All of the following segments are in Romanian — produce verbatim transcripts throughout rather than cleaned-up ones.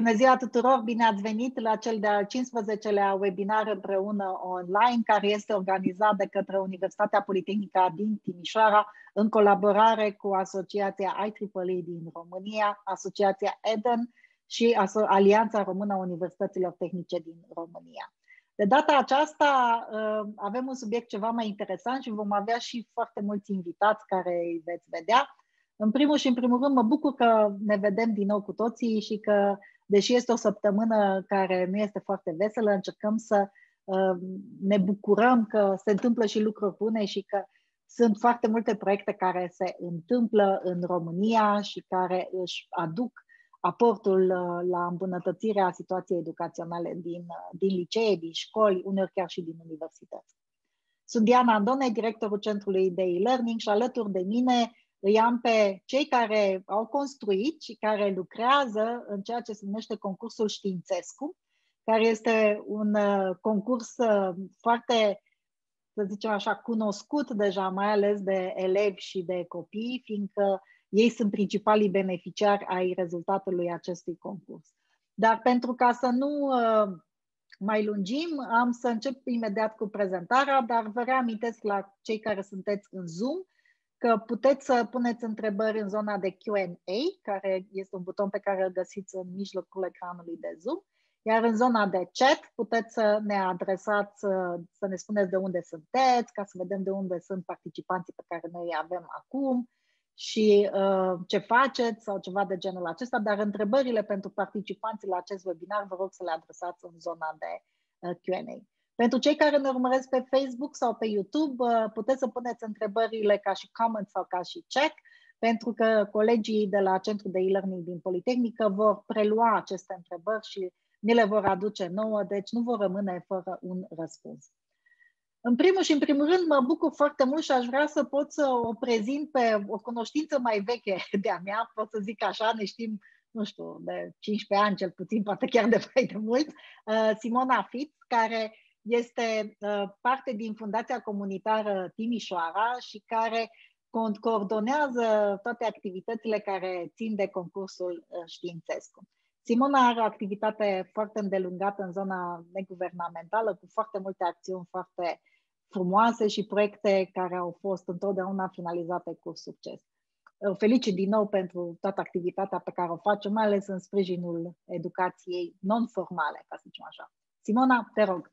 Bună ziua tuturor! Bine ați venit la cel de-al cincisprezecelea webinar împreună online, care este organizat de către Universitatea Politehnică din Timișoara, în colaborare cu Asociația I triple E din România, Asociația Eden și Alianța Română a Universităților Tehnice din România. De data aceasta avem un subiect ceva mai interesant și vom avea și foarte mulți invitați care îi veți vedea. În primul și în primul rând mă bucur că ne vedem din nou cu toții și că, deși este o săptămână care nu este foarte veselă, încercăm să uh, ne bucurăm că se întâmplă și lucruri bune și că sunt foarte multe proiecte care se întâmplă în România și care își aduc aportul uh, la îmbunătățirea situației educaționale din, uh, din licee, din școli, uneori chiar și din universități. Sunt Diana Andone, directorul Centrului de e-learning și alături de mine îi am pe cei care au construit și care lucrează în ceea ce se numește concursul Științescu, care este un uh, concurs uh, foarte, să zicem așa, cunoscut deja, mai ales de elevi și de copii, fiindcă ei sunt principalii beneficiari ai rezultatului acestui concurs. Dar pentru ca să nu uh, mai lungim, am să încep imediat cu prezentarea, dar vă reamintesc la cei care sunteți în Zoom că puteți să puneți întrebări în zona de Q and A, care este un buton pe care îl găsiți în mijlocul ecranului de Zoom, iar în zona de chat puteți să ne adresați, să ne spuneți de unde sunteți, ca să vedem de unde sunt participanții pe care noi îi avem acum și uh, ce faceți sau ceva de genul acesta, dar întrebările pentru participanții la acest webinar vă rog să le adresați în zona de uh, Q and A. Pentru cei care ne urmăresc pe Facebook sau pe YouTube, puteți să puneți întrebările ca și comment sau ca și check, pentru că colegii de la Centrul de e-learning din Politehnică vor prelua aceste întrebări și ni le vor aduce nouă, deci nu vor rămâne fără un răspuns. În primul și în primul rând mă bucur foarte mult și aș vrea să pot să o prezint pe o cunoștință mai veche de-a mea, pot să zic așa, ne știm, nu știu, de cincisprezece ani cel puțin, poate chiar de mai de mult, Simona Fitz, care este uh, parte din Fundația Comunitară Timișoara și care coordonează toate activitățile care țin de concursul uh, Științescu. Simona are o activitate foarte îndelungată în zona neguvernamentală, cu foarte multe acțiuni foarte frumoase și proiecte care au fost întotdeauna finalizate cu succes. O felicit din nou pentru toată activitatea pe care o face, mai ales în sprijinul educației non-formale, ca să zicem așa. Simona, te rog.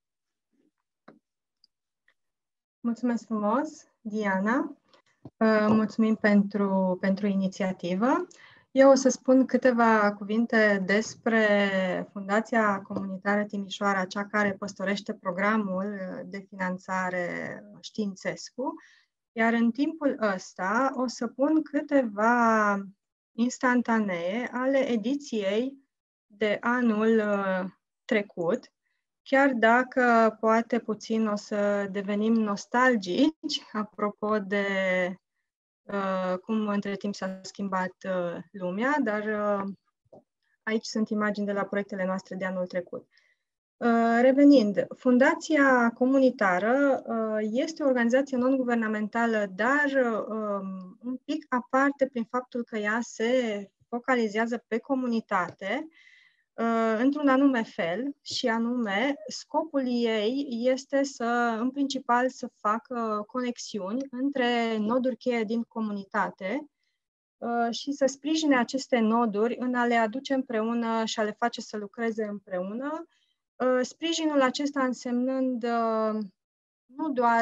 Mulțumesc frumos, Diana. Mulțumim pentru, pentru inițiativă. Eu o să spun câteva cuvinte despre Fundația Comunitară Timișoara, cea care păstorește programul de finanțare Științescu, iar în timpul ăsta o să pun câteva instantanee ale ediției de anul trecut, chiar dacă poate puțin o să devenim nostalgici, apropo de uh, cum între timp s-a schimbat uh, lumea, dar uh, aici sunt imagini de la proiectele noastre de anul trecut. Uh, revenind, Fundația Comunitară uh, este o organizație non-guvernamentală, dar uh, un pic aparte prin faptul că ea se focalizează pe comunitate, într-un anume fel, și anume scopul ei este să, în principal, să facă conexiuni între noduri cheie din comunitate și să sprijine aceste noduri în a le aduce împreună și a le face să lucreze împreună, sprijinul acesta însemnând nu doar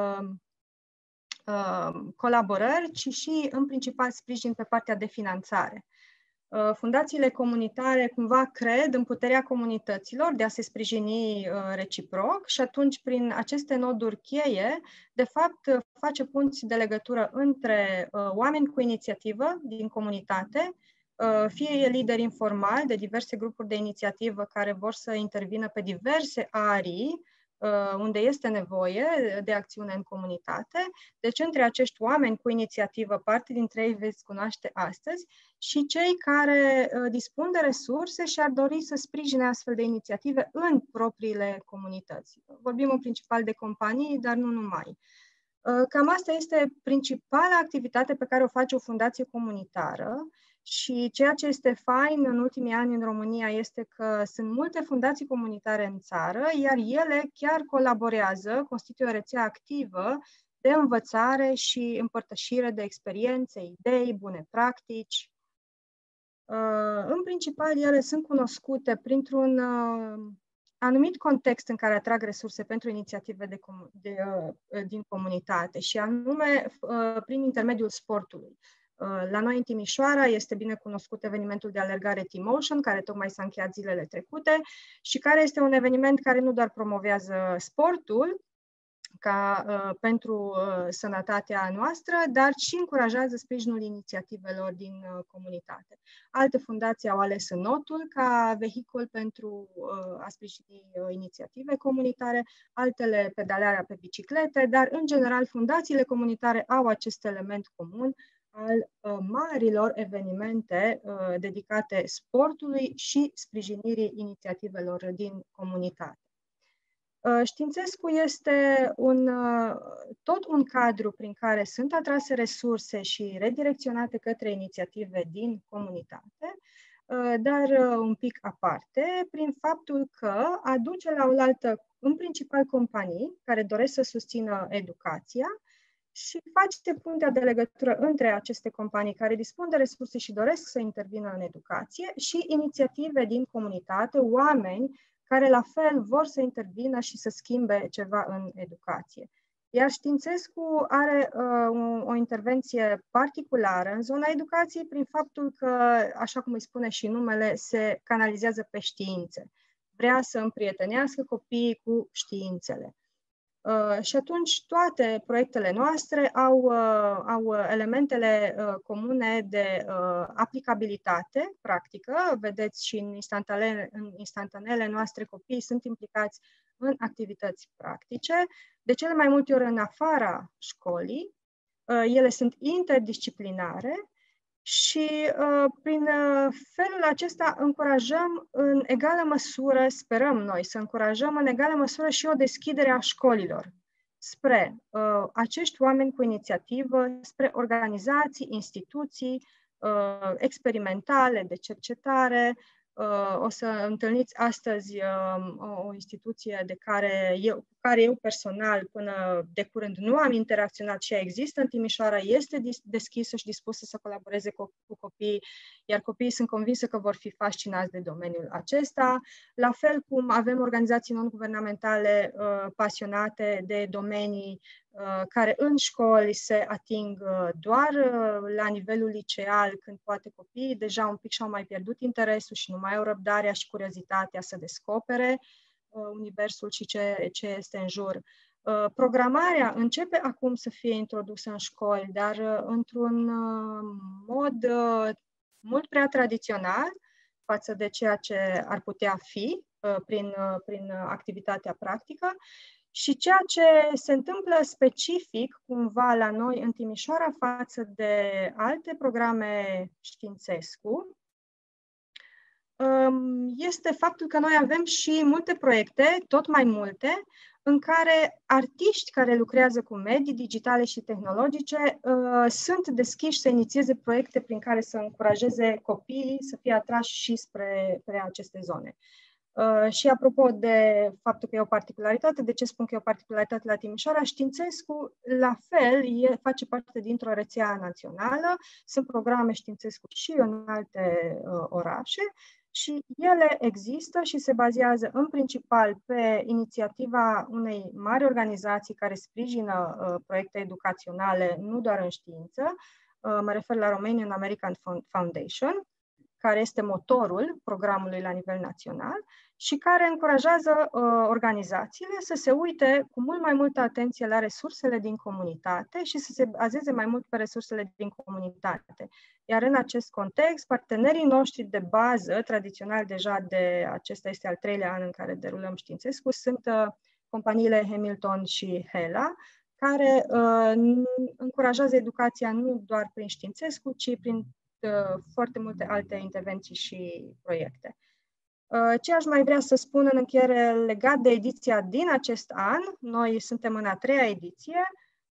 colaborări, ci și, în principal, sprijin pe partea de finanțare. Fundațiile comunitare cumva cred în puterea comunităților de a se sprijini reciproc și atunci prin aceste noduri cheie, de fapt, face punți de legătură între oameni cu inițiativă din comunitate, fie lideri informali de diverse grupuri de inițiativă care vor să intervină pe diverse arii unde este nevoie de acțiune în comunitate. Deci între acești oameni cu inițiativă, parte dintre ei veți cunoaște astăzi, și cei care dispun de resurse și ar dori să sprijine astfel de inițiative în propriile comunități. Vorbim în principal de companii, dar nu numai. Cam asta este principala activitate pe care o face o fundație comunitară Și ceea ce este fain în ultimii ani în România este că sunt multe fundații comunitare în țară, iar ele chiar colaborează, constituie o rețea activă de învățare și împărtășire de experiențe, idei, bune practici. În principal, ele sunt cunoscute printr-un anumit context în care atrag resurse pentru inițiative de com- de, din comunitate și anume prin intermediul sportului. La noi în Timișoara este bine cunoscut evenimentul de alergare T-Motion, care tocmai s-a încheiat zilele trecute și care este un eveniment care nu doar promovează sportul ca uh, pentru uh, sănătatea noastră, dar și încurajează sprijinul inițiativelor din uh, comunitate. Alte fundații au ales notul ca vehicul pentru uh, a sprijini uh, inițiative comunitare, altele pedalearea pe biciclete, dar în general fundațiile comunitare au acest element comun al uh, marilor evenimente uh, dedicate sportului și sprijinirii inițiativelor din comunitate. Științescu este un, tot un cadru prin care sunt atrase resurse și redirecționate către inițiative din comunitate, dar un pic aparte, prin faptul că aduce la oaltă, în principal, companii care doresc să susțină educația și face puntea de legătură între aceste companii care dispun de resurse și doresc să intervină în educație și inițiative din comunitate, oameni care la fel vor să intervină și să schimbe ceva în educație. Iar Științescu are uh, o intervenție particulară în zona educației prin faptul că, așa cum îi spune și numele, se canalizează pe științe. Vrea să împrietenească copiii cu științele. Uh, și atunci toate proiectele noastre au, uh, au elementele uh, comune de uh, aplicabilitate practică. Vedeți și în instantanele, în instantanele noastre copiii sunt implicați în activități practice, de cele mai multe ori în afara școlii. Uh, ele sunt interdisciplinare și uh, prin uh, felul acesta încurajăm în egală măsură, sperăm noi să încurajăm în egală măsură și o deschidere a școlilor spre uh, acești oameni cu inițiativă, spre organizații, instituții uh, experimentale de cercetare. Uh, o să întâlniți astăzi uh, o, o instituție de care eu, cu care eu personal până de curând nu am interacționat și există în Timișoara, este deschisă și dispusă să colaboreze cu, cu copiii, iar copiii sunt convinsă că vor fi fascinați de domeniul acesta. La fel cum avem organizații non-guvernamentale uh, pasionate de domenii uh, care în școli se ating uh, doar uh, la nivelul liceal, când poate copiii deja un pic și-au mai pierdut interesul și nu mai au răbdarea și curiozitatea să descopere universul și ce, ce este în jur. Programarea începe acum să fie introdusă în școli, dar într-un mod mult prea tradițional față de ceea ce ar putea fi prin, prin activitatea practică și ceea ce se întâmplă specific cumva la noi în Timișoara față de alte programe Științescu este faptul că noi avem și multe proiecte, tot mai multe, în care artiști care lucrează cu medii digitale și tehnologice uh, sunt deschiși să inițieze proiecte prin care să încurajeze copiii să fie atrași și spre, spre aceste zone. Uh, și apropo de faptul că e o particularitate, de ce spun că e o particularitate la Timișoara, Științescu, la fel, e, face parte dintr-o rețea națională, sunt programe Științescu și în alte uh, orașe, și ele există și se bazează în principal pe inițiativa unei mari organizații care sprijină uh, proiecte educaționale, nu doar în știință. Uh, mă refer la Romanian American Foundation, care este motorul programului la nivel național și care încurajează uh, organizațiile să se uite cu mult mai multă atenție la resursele din comunitate și să se bazeze mai mult pe resursele din comunitate. Iar în acest context, partenerii noștri de bază, tradițional deja de acesta este al treilea an în care derulăm Științescu, sunt uh, companiile Hamilton și Hela, care uh, încurajează educația nu doar prin Științescu, ci prin uh, foarte multe alte intervenții și proiecte. Uh, ce aș mai vrea să spun în încheiere legat de ediția din acest an, noi suntem în a treia ediție,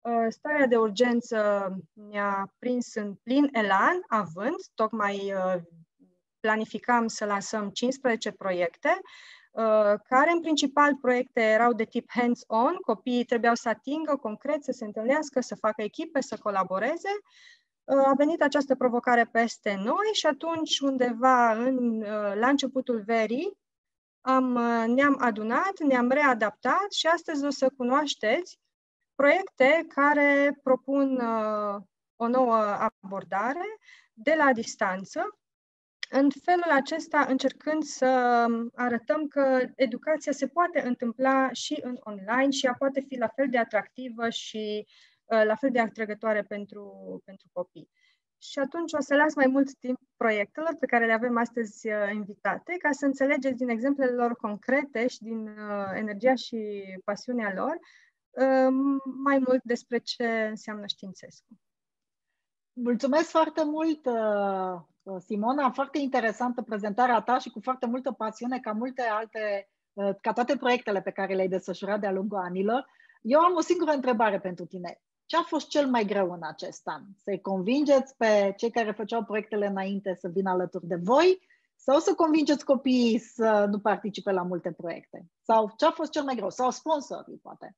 Starea de urgență ne-a prins în plin elan, având, tocmai planificam să lansăm cincisprezece proiecte, care în principal proiecte erau de tip hands-on, copiii trebuiau să atingă concret, să se întâlnească, să facă echipe, să colaboreze. A venit această provocare peste noi și atunci undeva în, la începutul verii am, ne-am adunat, ne-am readaptat și astăzi o să cunoașteți proiecte care propun uh, o nouă abordare de la distanță, în felul acesta încercând să arătăm că educația se poate întâmpla și în online și ea poate fi la fel de atractivă și uh, la fel de atrăgătoare pentru, pentru copii. Și atunci o să las mai mult timp proiectelor pe care le avem astăzi uh, invitate, ca să înțelegeți din exemplele lor concrete și din uh, energia și pasiunea lor mai mult despre ce înseamnă Științescu. Mulțumesc foarte mult, Simona, foarte interesantă prezentarea ta și cu foarte multă pasiune, ca multe alte, ca toate proiectele pe care le-ai desfășurat de-a lungul anilor. Eu am o singură întrebare pentru tine. Ce a fost cel mai greu în acest an? Să-i convingeți pe cei care făceau proiectele înainte să vină alături de voi sau să convingeți copiii să nu participe la multe proiecte? Sau ce a fost cel mai greu? Sau sponsorii, poate?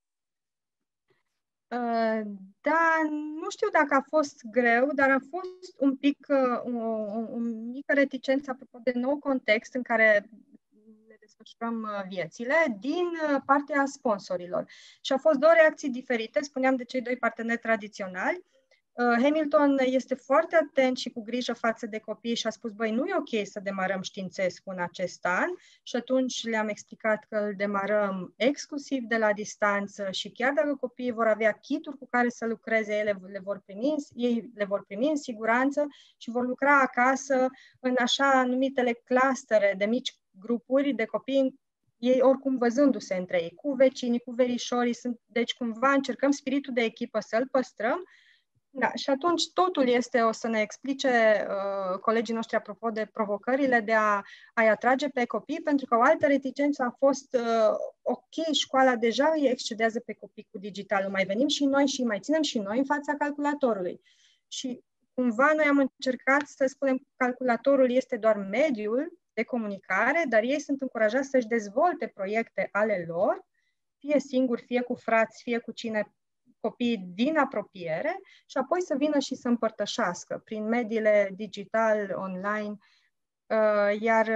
Da, nu știu dacă a fost greu, dar a fost un pic, o, o mică reticență apropo de nou context în care ne desfășurăm viețile din partea sponsorilor. Și au fost două reacții diferite, spuneam de cei doi parteneri tradiționali. Hamilton este foarte atent și cu grijă față de copii și a spus, băi, nu e ok să demarăm Științescu în acest an și atunci le-am explicat că îl demarăm exclusiv de la distanță și chiar dacă copiii vor avea kituri cu care să lucreze, ele le vor primi, ei le vor primi în siguranță și vor lucra acasă în așa numitele clustere de mici grupuri de copii, ei oricum văzându-se între ei, cu vecinii, cu verișorii, sunt, deci cumva încercăm spiritul de echipă să-l păstrăm. Da, și atunci totul este, o să ne explice uh, colegii noștri apropo de provocările de a, a-i atrage pe copii, pentru că o altă reticență a fost uh, ok, școala deja îi excedează pe copii cu digitalul, mai venim și noi și mai ținem și noi în fața calculatorului. Și cumva noi am încercat să spunem că calculatorul este doar mediul de comunicare, dar ei sunt încurajați să-și dezvolte proiecte ale lor, fie singuri, fie cu frați, fie cu cine copiii din apropiere și apoi să vină și să împărtășească prin mediile digital, online, iar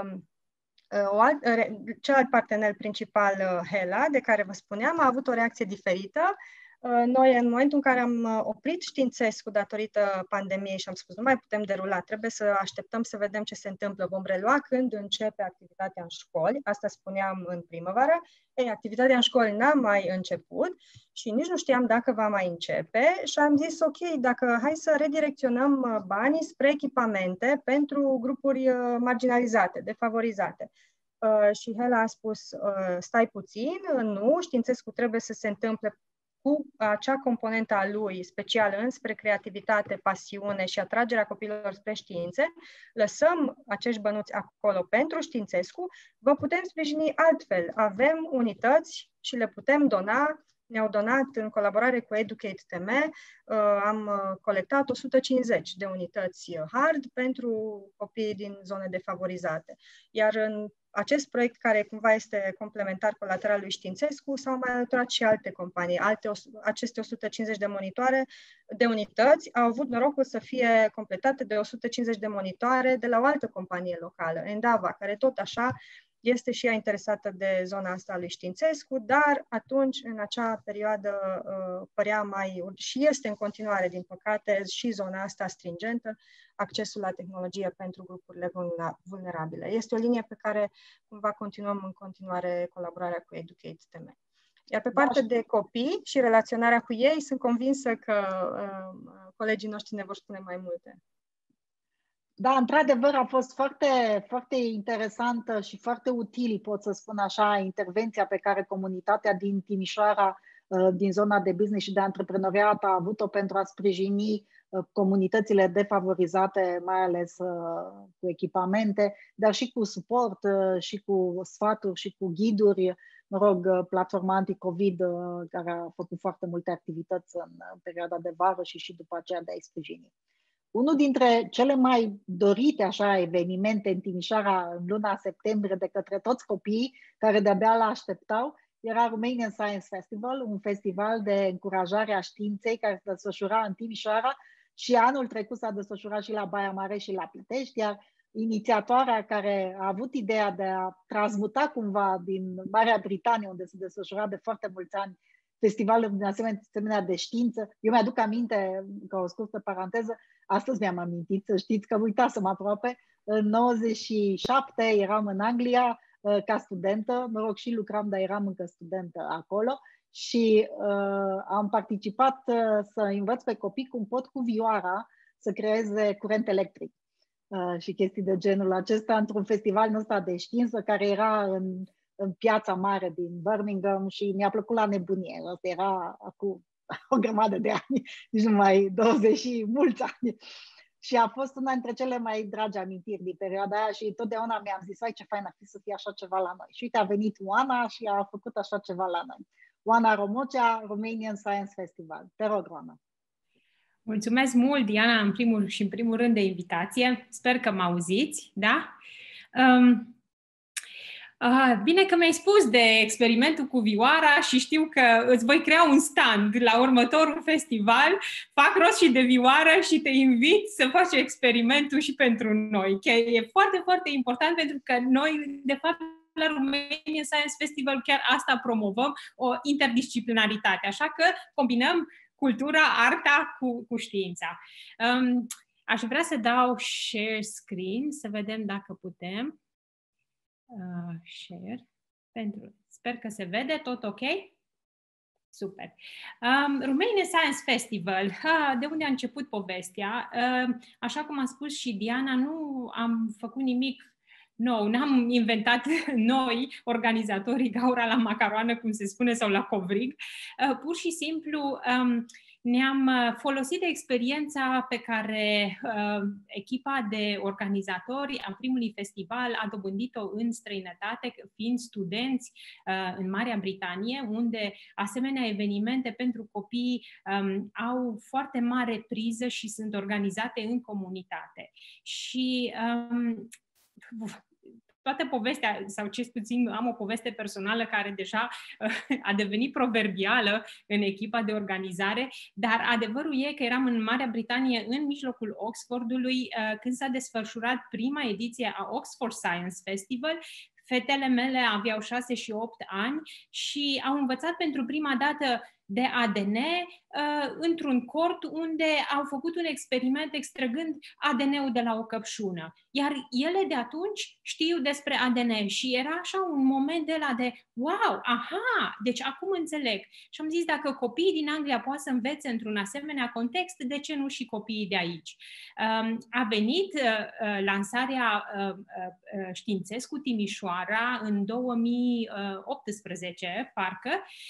celălalt partener principal, Hela, de care vă spuneam, a avut o reacție diferită. Noi, în momentul în care am oprit Științescu datorită pandemiei și am spus, nu mai putem derula, trebuie să așteptăm să vedem ce se întâmplă, vom relua când începe activitatea în școli, asta spuneam în primăvară. Ei, activitatea în școli n-a mai început și nici nu știam dacă va mai începe și am zis, ok, dacă hai să redirecționăm banii spre echipamente pentru grupuri marginalizate, defavorizate. Uh, și Hela a spus, uh, stai puțin, nu, Științescu trebuie să se întâmple cu acea componentă a lui specială înspre creativitate, pasiune și atragerea copiilor spre științe, lăsăm acești bănuți acolo pentru Științescu, vă putem sprijini altfel. Avem unități și le putem dona. Ne-au donat în colaborare cu Educate T M, uh, am colectat o sută cincizeci de unități hard pentru copiii din zone defavorizate. Iar în acest proiect, care cumva este complementar colateral lui Științescu, s-au mai alăturat și alte companii. Alte, aceste o sută cincizeci de monitoare, de unități, au avut norocul să fie completate de o sută cincizeci de monitoare de la o altă companie locală, Endava, care tot așa este și ea interesată de zona asta a lui Științescu, dar atunci, în acea perioadă, părea mai, și este în continuare, din păcate, și zona asta stringentă, accesul la tehnologie pentru grupurile vulnerabile. Este o linie pe care cumva continuăm în continuare colaborarea cu Educate T M. Iar pe partea de copii și relaționarea cu ei, sunt convinsă că uh, colegii noștri ne vor spune mai multe. Da, într-adevăr a fost foarte, foarte interesantă și foarte util, pot să spun așa, intervenția pe care comunitatea din Timișoara, din zona de business și de antreprenoriat a avut-o pentru a sprijini comunitățile defavorizate, mai ales cu echipamente, dar și cu suport și cu sfaturi și cu ghiduri mă rog, platforma anti-COVID, care a făcut foarte multe activități în perioada de vară și și după aceea de a-i sprijini. Unul dintre cele mai dorite așa evenimente în Timișoara în luna septembrie de către toți copiii care de-abia l-așteptau era Romanian Science Festival, un festival de încurajare a științei care se desfășura în Timișoara și anul trecut s-a desfășurat și la Baia Mare și la Pitești, iar inițiatoarea care a avut ideea de a transmuta cumva din Marea Britanie, unde se desfășura de foarte mulți ani festivalul din asemenea de știință. Eu mi-aduc aminte, ca o scurtă paranteză, astăzi mi-am amintit, să știți că uitasem aproape, în nouăzeci și șapte eram în Anglia ca studentă, mă rog, și lucram, dar eram încă studentă acolo și uh, am participat uh, să învăț pe copii cum pot cu vioara să creeze curent electric uh, și chestii de genul acesta într-un festival ăsta de știință care era în, în Piața Mare din Birmingham și mi-a plăcut la nebunie. Asta era acum o grămadă de ani, nici nu mai douăzeci și mulți ani. Și a fost una dintre cele mai dragi amintiri din perioada aia și totdeauna mi-am zis, ai, ce fain ar fi să fie așa ceva la noi. Și uite, a venit Oana și a făcut așa ceva la noi. Oana Romocea, Romanian Science Festival. Te rog, Oana. Mulțumesc mult, Diana, în primul și în primul rând de invitație. Sper că mă auziți, da? Um, Uh, bine că mi-ai spus de experimentul cu vioara și știu că îți voi crea un stand la următorul festival, fac rost și de vioară și te invit să faci experimentul și pentru noi. Că e foarte, foarte important pentru că noi, de fapt, la Romanian Science Festival chiar asta promovăm, o interdisciplinaritate. Așa că combinăm cultura, arta cu, cu știința. Um, aș vrea să dau share screen, să vedem dacă putem. Uh, share. Pentru, sper că se vede tot ok. Super. Um, Romanian Science Festival. Ha, de unde a început povestea? Uh, așa cum a spus și Diana, nu am făcut nimic nou, n-am inventat noi, organizatorii, gaura la macaroană, cum se spune, sau la covrig. Uh, pur și simplu um, ne-am folosit de experiența pe care uh, echipa de organizatori a primului festival a dobândit-o în străinătate, fiind studenți uh, în Marea Britanie, unde asemenea evenimente pentru copii um, au foarte mare priză și sunt organizate în comunitate. Și um, toată povestea, sau cel puțin am o poveste personală care deja uh, a devenit proverbială în echipa de organizare, dar adevărul e că eram în Marea Britanie, în mijlocul Oxfordului, uh, când s-a desfășurat prima ediție a Oxford Science Festival. Fetele mele aveau șase și opt ani și au învățat pentru prima dată de A D N uh, într-un cort unde au făcut un experiment extrăgând A D N-ul de la o căpșună. Iar ele de atunci știu despre A D N și era așa un moment de la de wow, aha, deci acum înțeleg. Și am zis, dacă copiii din Anglia poate să învețe într-un asemenea context, de ce nu și copiii de aici? Um, a venit uh, lansarea uh, uh, Științescu Timișoara în două mii optsprezece, parcă,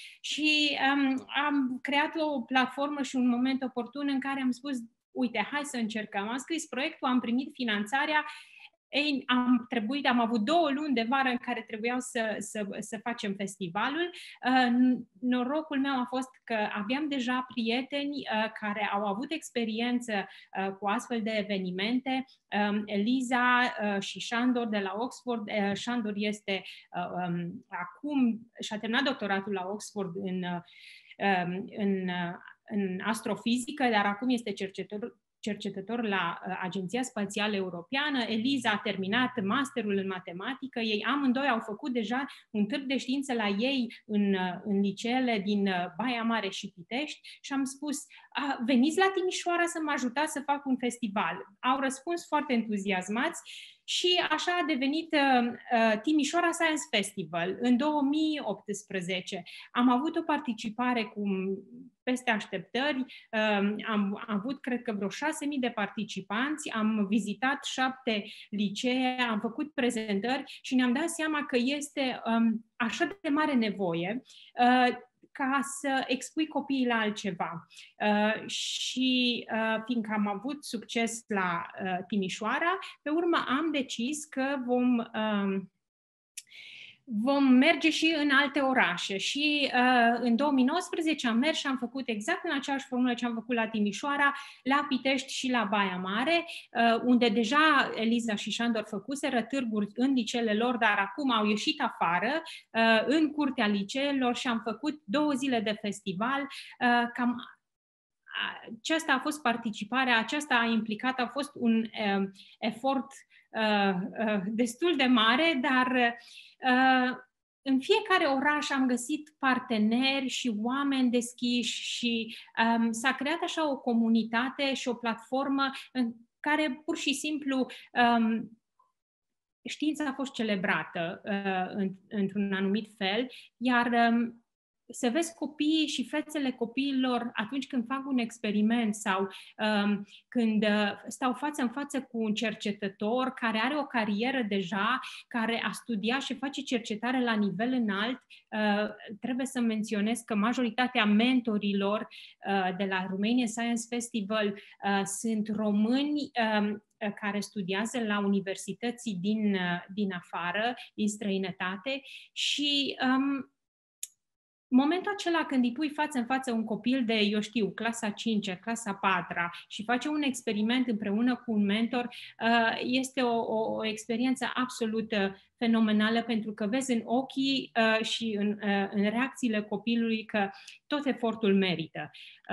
și um, am creat o platformă și un moment oportun în care am spus, uite, hai să încercăm. Am scris proiectul, am primit finanțarea. Ei, am trebuit, am avut două luni de vară în care trebuiau să, să, să facem festivalul. Uh, norocul meu a fost că aveam deja prieteni uh, care au avut experiență uh, cu astfel de evenimente. Um, Eliza uh, și Șandor de la Oxford. Uh, Șandor este uh, um, acum, și-a terminat doctoratul la Oxford în, uh, în, uh, în astrofizică, dar acum este cercetător cercetător la Agenția Spațială Europeană. Eliza a terminat masterul în matematică. Ei amândoi au făcut deja un târg de știință la ei în, în liceele din Baia Mare și Pitești și am spus, a, veniți la Timișoara să mă ajutați să fac un festival. Au răspuns foarte entuziasmați și așa a devenit uh, uh, Timișoara Science Festival în două mii optsprezece. Am avut o participare cu peste așteptări, uh, am, am avut cred că vreo șase mii de participanți, am vizitat șapte licee, am făcut prezentări și ne-am dat seama că este um, așa de mare nevoie uh, ca să expui copiii la altceva. Uh, și uh, fiindcă am avut succes la uh, Timișoara, pe urmă am decis că vom, uh, vom merge și în alte orașe și uh, în două mii nouăsprezece am mers și am făcut exact în aceeași formulă ce am făcut la Timișoara, la Pitești și la Baia Mare, uh, unde deja Eliza și Șandor făcuseră târguri în liceele lor, dar acum au ieșit afară, uh, în curtea liceelor și am făcut două zile de festival. Uh, cam aceasta a fost participarea, aceasta a implicat, a fost un uh, efort uh, uh, destul de mare, dar uh, în fiecare oraș am găsit parteneri și oameni deschiși și um, s-a creat așa o comunitate și o platformă în care pur și simplu um, știința a fost celebrată uh, în, într-un anumit fel, iar um, să vezi copiii și fețele copiilor atunci când fac un experiment sau um, când uh, stau față în față cu un cercetător care are o carieră deja, care a studiat și face cercetare la nivel înalt, uh, trebuie să menționez că majoritatea mentorilor uh, de la Romanian Science Festival uh, sunt români um, care studiază la universități din, din afară, din străinătate și um, momentul acela când îi pui față în față un copil de, eu știu, clasa a cincea, clasa a patra și face un experiment împreună cu un mentor, este o, o, o experiență absolut fenomenală pentru că vezi în ochii și în, în reacțiile copilului că tot efortul merită.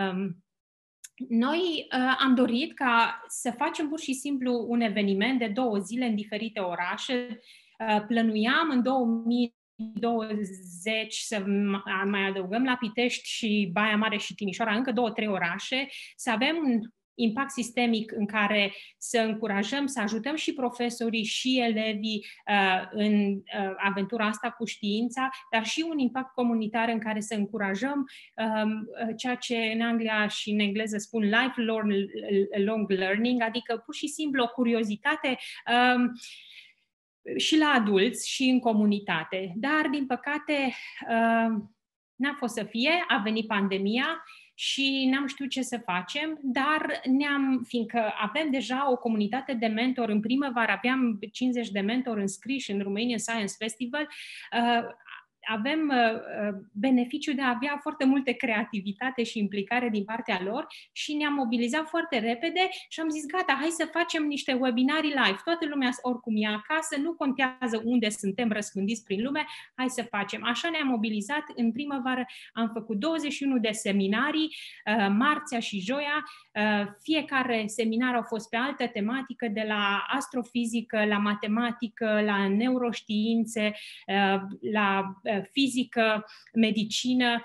Noi uh, am dorit ca să facem pur și simplu un eveniment de două zile în diferite orașe. Uh, plănuiam în două mii douăzeci să mai adăugăm la Pitești și Baia Mare și Timișoara încă două, trei orașe, să avem un impact sistemic în care să încurajăm, să ajutăm și profesorii și elevii uh, în uh, aventura asta cu știința, dar și un impact comunitar în care să încurajăm um, ceea ce în Anglia și în engleză spun lifelong learning, adică pur și simplu o curiozitate um, și la adulți și în comunitate. Dar, din păcate, uh, n-a fost să fie, a venit pandemia și n-am știut ce să facem, dar ne-am, fiindcă avem deja o comunitate de mentori, în primăvară aveam cincizeci de mentori înscriși în Romanian Science Festival, uh, avem uh, beneficiul de a avea foarte multe creativitate și implicare din partea lor și ne-am mobilizat foarte repede și am zis, gata, hai să facem niște webinarii live. Toată lumea oricum e acasă, nu contează unde suntem răspândiți prin lume, hai să facem. Așa ne-am mobilizat. În primăvară am făcut douăzeci și unu de seminarii, uh, marțea și joia. Uh, fiecare seminar a fost pe altă tematică, de la astrofizică, la matematică, la neuroștiințe, uh, la fizică, medicină.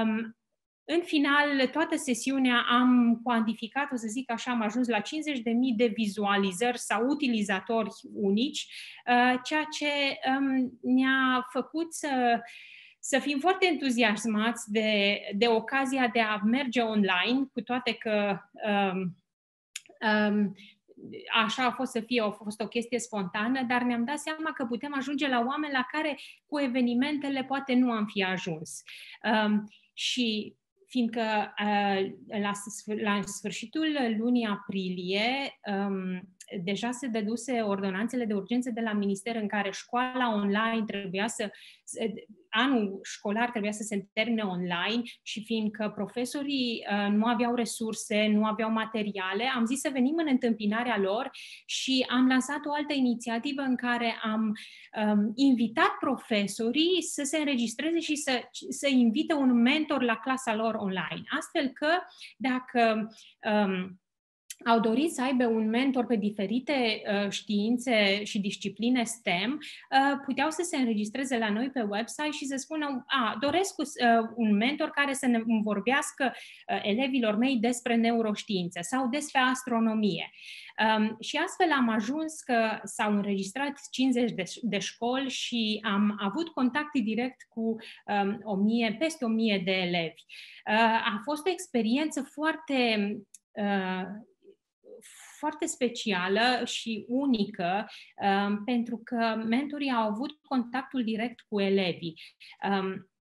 În final, toată sesiunea am cuantificat, o să zic așa, am ajuns la cincizeci de mii de vizualizări sau utilizatori unici, ceea ce ne-a făcut să, să fim foarte entuziasmați de, de ocazia de a merge online, cu toate că um, um, așa a fost să fie, a fost o chestie spontană, dar ne-am dat seama că putem ajunge la oameni la care cu evenimentele poate nu am fi ajuns. Um, și fiindcă uh, la, la sfârșitul lunii aprilie um, deja se dăduse ordonanțele de urgență de la minister în care școala online trebuia să, anul școlar trebuia să se termine online și fiindcă profesorii uh, nu aveau resurse, nu aveau materiale, am zis să venim în întâmpinarea lor și am lansat o altă inițiativă în care am um, invitat profesorii să se înregistreze și să, să invite un mentor la clasa lor online. Astfel că dacă um, au dorit să aibă un mentor pe diferite uh, științe și discipline STEM, uh, puteau să se înregistreze la noi pe website și să spună, a, doresc uh, un mentor care să ne vorbească uh, elevilor mei despre neuroștiințe sau despre astronomie. Um, și astfel am ajuns că s-au înregistrat cincizeci de, de școli și am avut contact direct cu um, o mie, peste o mie de elevi. Uh, a fost o experiență foarte... Uh, foarte specială și unică, um, pentru că mentorii au avut contactul direct cu elevii. Um,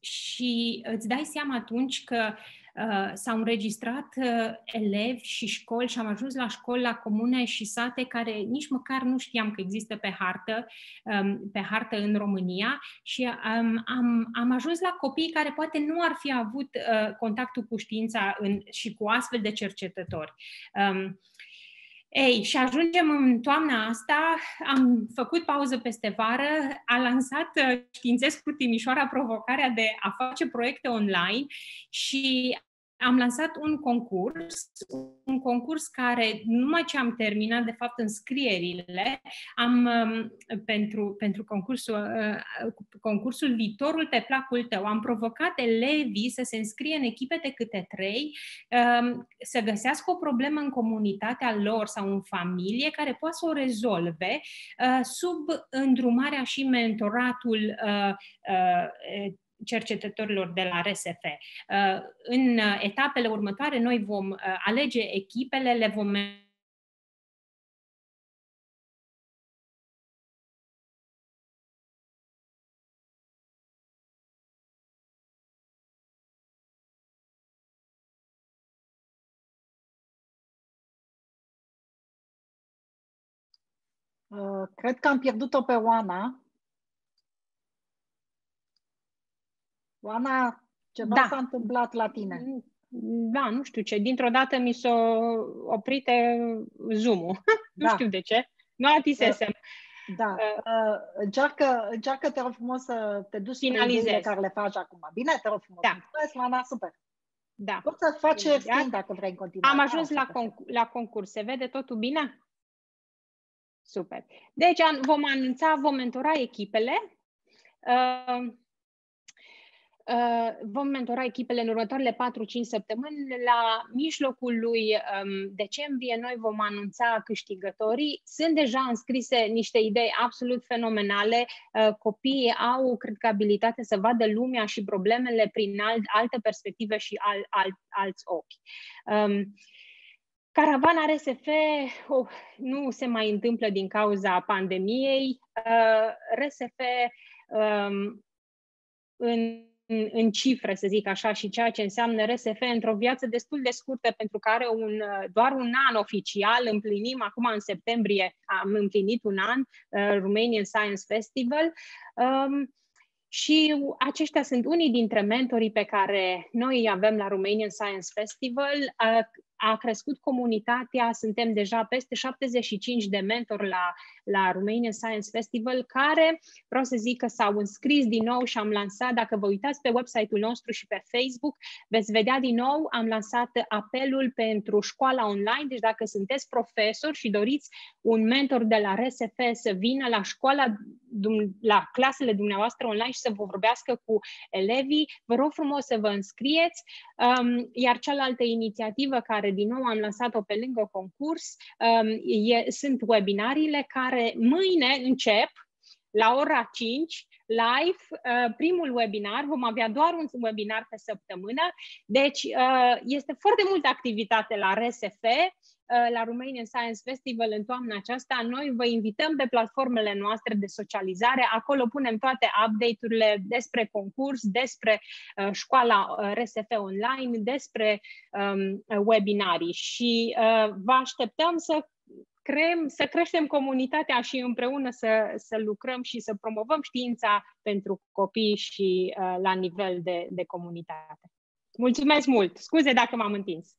și îți dai seama atunci că uh, s-au înregistrat uh, elevi și școli și am ajuns la școli, la comune și sate care nici măcar nu știam că există pe hartă, um, pe hartă în România și um, am, am ajuns la copii care poate nu ar fi avut uh, contactul cu știința în, și cu astfel de cercetători. Um, Ei, și ajungem în toamna asta, am făcut pauză peste vară, a lansat Științescu Timișoara provocarea de a face proiecte online și am lansat un concurs, un concurs care, numai ce am terminat, de fapt, înscrierile, am, pentru, pentru concursul, concursul Viitorul pe placul tău, am provocat elevii să se înscrie în echipe de câte trei, să găsească o problemă în comunitatea lor sau în familie care poate să o rezolve sub îndrumarea și mentoratul cercetătorilor de la R S F. În etapele următoare, noi vom alege echipele, le vom Cred că am pierdut-o pe Oana. Oana, ceva da. s-a întâmplat la tine. Da, nu știu ce. Dintr-o dată mi s-a oprit Zoom-ul. Da. Nu știu de ce. Nu atisesem. Da. Uh, încearcă, încearcă, te rog frumos, să te duci spre ideile care le faci acum. Bine? Te rog frumos. Da. Mulțumesc, Oana, super. Da. Poți să faci schimb dacă vrei în continuare. Am ajuns la, conc- la concurs. Se vede totul bine? Super. Deci vom anunța, vom mentora echipele. Uh, Uh, vom mentora echipele în următoarele patru cinci săptămâni. La mijlocul lui um, decembrie noi vom anunța câștigătorii. Sunt deja înscrise niște idei absolut fenomenale. Uh, copiii au, cred că, abilitatea să vadă lumea și problemele prin alt, alte perspective și al, alt, alți ochi. Um, Caravana R S F oh, nu se mai întâmplă din cauza pandemiei. Uh, R S F um, în în cifre, să zic așa, și ceea ce înseamnă R S F într-o viață destul de scurtă, pentru că are un, doar un an oficial, împlinim acum în septembrie, am împlinit un an, uh, Romanian Science Festival, um, și aceștia sunt unii dintre mentorii pe care noi îi avem la Romanian Science Festival. Uh, a crescut comunitatea, suntem deja peste șaptezeci și cinci de mentori la, la Romanian Science Festival, care, vreau să zic că s-au înscris din nou și am lansat, dacă vă uitați pe website-ul nostru și pe Facebook, veți vedea din nou, am lansat apelul pentru școala online, deci dacă sunteți profesori și doriți un mentor de la R S F să vină la școala, la clasele dumneavoastră online și să vă vorbească cu elevii, vă rog frumos să vă înscrieți, um, iar cealaltă inițiativă care din nou am lansat-o pe lângă concurs, um, e, sunt webinariile care mâine încep la ora cinci, live, uh, primul webinar, vom avea doar un webinar pe săptămână, deci uh, este foarte multă activitate la R S F, la Romanian Science Festival în toamna aceasta. Noi vă invităm pe platformele noastre de socializare, acolo punem toate update-urile despre concurs, despre uh, școala R S F online, despre um, webinarii și uh, vă așteptăm să creăm, să creștem comunitatea și împreună să, să lucrăm și să promovăm știința pentru copii și uh, la nivel de, de comunitate. Mulțumesc mult! Scuze dacă m-am întins!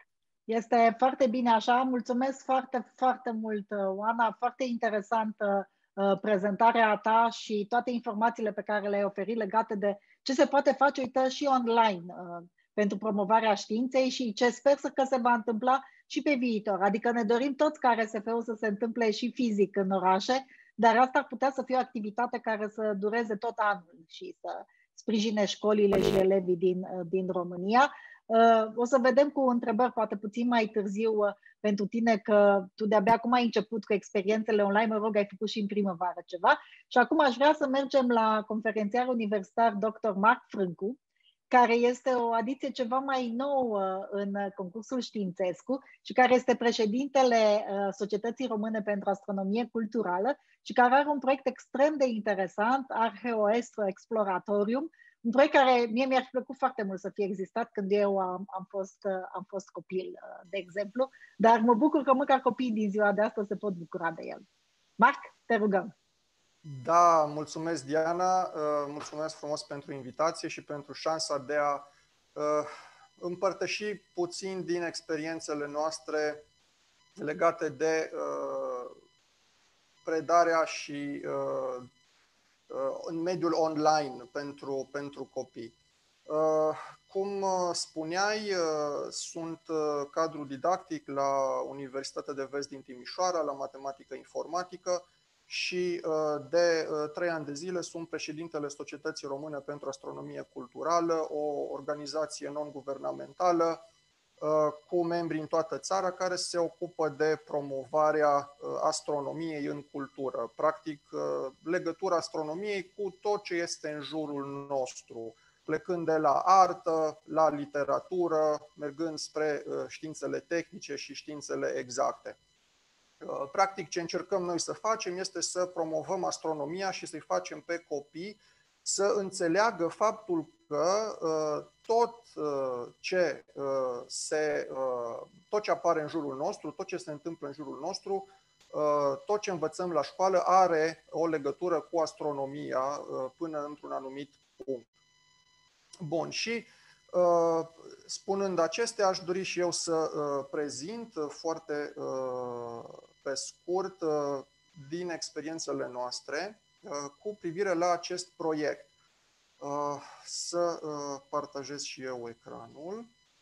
Este foarte bine așa. Mulțumesc foarte, foarte mult, Oana. Foarte interesantă uh, prezentarea ta și toate informațiile pe care le-ai oferit legate de ce se poate face, uite, și online uh, pentru promovarea științei și ce sper să că se va întâmpla și pe viitor. Adică ne dorim toți ca R S F-ul să se întâmple și fizic în orașe, dar asta ar putea să fie o activitate care să dureze tot anul și să sprijine școlile și elevii din, din România. O să vedem cu întrebări poate puțin mai târziu pentru tine, că tu de-abia acum ai început cu experiențele online, mă rog, ai făcut și în primăvară ceva. Și acum aș vrea să mergem la conferențiar universitar doctor Marc Frâncu, care este o adiție ceva mai nouă în concursul Științescu și care este președintele Societății Române pentru Astronomie Culturală și care are un proiect extrem de interesant, Arheoestro Exploratorium, un proiect care mie mi-ar fi plăcut foarte mult să fie existat când eu am, am, fost, am fost copil, de exemplu, dar mă bucur că măcar copiii din ziua de astăzi se pot bucura de el. Marc, te rugăm. Da, mulțumesc, Diana, mulțumesc frumos pentru invitație și pentru șansa de a împărtăși puțin din experiențele noastre legate de predarea și în mediul online pentru, pentru copii. Cum spuneai, sunt cadru didactic la Universitatea de Vest din Timișoara, la matematică informatică și de trei ani de zile sunt președintele Societății Române pentru Astronomie Culturală, o organizație non-guvernamentală cu membri în toată țara care se ocupă de promovarea astronomiei în cultură. Practic, legătura astronomiei cu tot ce este în jurul nostru, plecând de la artă, la literatură, mergând spre științele tehnice și științele exacte. Practic, ce încercăm noi să facem este să promovăm astronomia și să-i facem pe copii să înțeleagă faptul că tot ce, se, tot ce apare în jurul nostru, tot ce se întâmplă în jurul nostru, tot ce învățăm la școală are o legătură cu astronomia până într-un anumit punct. Bun, și spunând acestea, aș dori și eu să prezint foarte pe scurt din experiențele noastre cu privire la acest proiect. Să partajez și eu ecranul.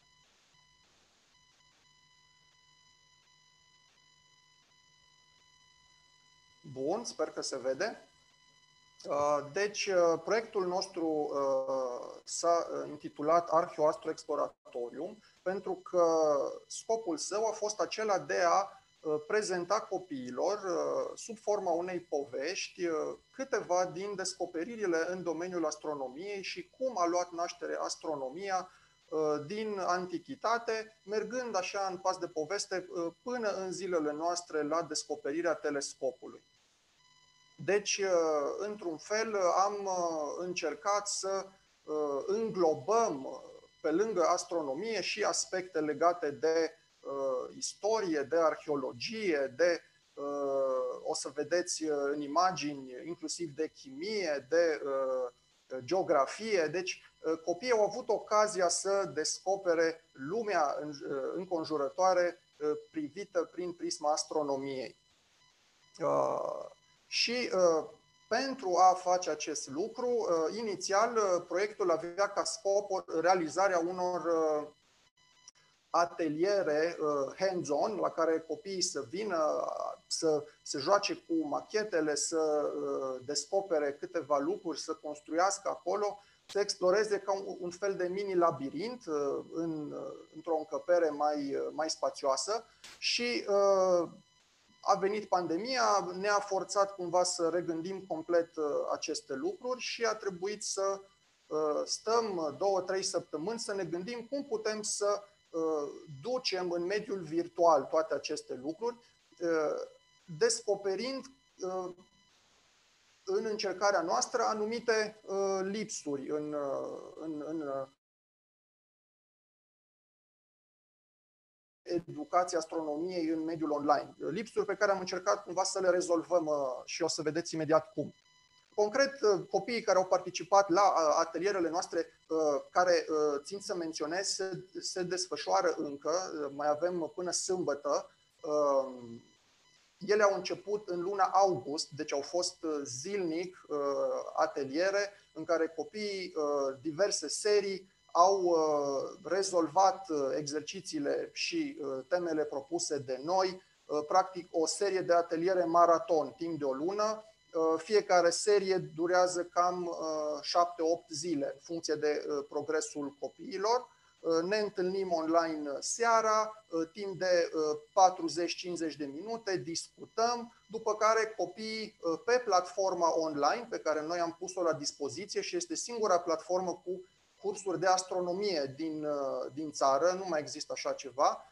Bun, sper că se vede. Deci, proiectul nostru s-a intitulat Arheoastro-Exploratorium pentru că scopul său a fost acela de a prezenta copiilor, sub forma unei povești, câteva din descoperirile în domeniul astronomiei și cum a luat naștere astronomia din antichitate, mergând așa în pas de poveste până în zilele noastre la descoperirea telescopului. Deci, într-un fel, am încercat să înglobăm pe lângă astronomie și aspecte legate de istorie, de arheologie, de, o să vedeți în imagini, inclusiv de chimie, de geografie. Deci, copiii au avut ocazia să descopere lumea înconjurătoare privită prin prisma astronomiei. Și pentru a face acest lucru, inițial, proiectul avea ca scop realizarea unor ateliere hands-on la care copiii să vină, să se joace cu machetele, să descopere câteva lucruri, să construiască acolo, să exploreze ca un, un fel de mini-labirint în, într-o încăpere mai, mai spațioasă și a venit pandemia, ne-a forțat cumva să regândim complet aceste lucruri și a trebuit să stăm două, trei săptămâni să ne gândim cum putem să ducem în mediul virtual toate aceste lucruri, descoperind în încercarea noastră anumite lipsuri în, în, în educația astronomiei în mediul online. Lipsuri pe care am încercat cumva să le rezolvăm și o să vedeți imediat cum. Concret, copiii care au participat la atelierele noastre, care țin să menționez, se, se desfășoară încă, mai avem până sâmbătă. Ele au început în luna august, deci au fost zilnic ateliere în care copiii, diverse serii, au rezolvat exercițiile și temele propuse de noi, practic o serie de ateliere maraton timp de o lună. Fiecare serie durează cam șapte opt zile, în funcție de progresul copiilor. Ne întâlnim online seara, timp de patruzeci cincizeci de minute, discutăm, după care copiii pe platforma online pe care noi am pus-o la dispoziție și este singura platformă cu cursuri de astronomie din, din țară, nu mai există așa ceva.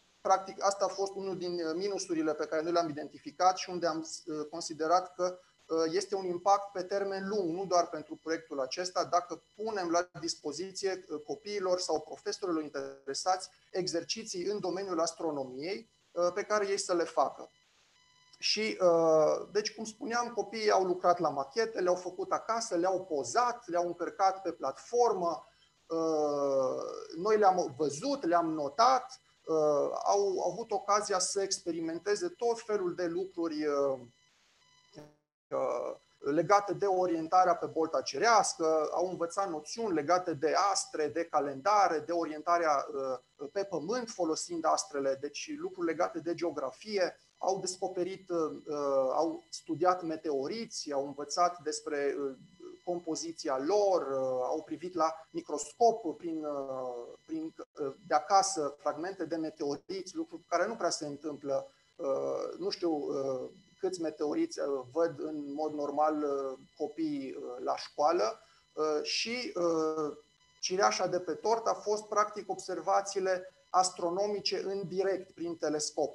Practic, asta a fost unul din minusurile pe care noi le-am identificat și unde am considerat că este un impact pe termen lung, nu doar pentru proiectul acesta, dacă punem la dispoziție copiilor sau profesorilor interesați exerciții în domeniul astronomiei pe care ei să le facă. Și, deci, cum spuneam, copiii au lucrat la machete, le-au făcut acasă, le-au pozat, le-au încărcat pe platformă, noi le-am văzut, le-am notat, au avut ocazia să experimenteze tot felul de lucruri legate de orientarea pe bolta cerească, au învățat noțiuni legate de astre, de calendare, de orientarea pe pământ folosind astrele, deci lucruri legate de geografie, au descoperit, au studiat meteoriți, au învățat despre compoziția lor, au privit la microscop prin, prin, de acasă fragmente de meteoriți, lucruri care nu prea se întâmplă, nu știu câți meteoriți văd în mod normal copiii la școală și cireașa de pe tort a fost practic observațiile astronomice în direct prin telescop,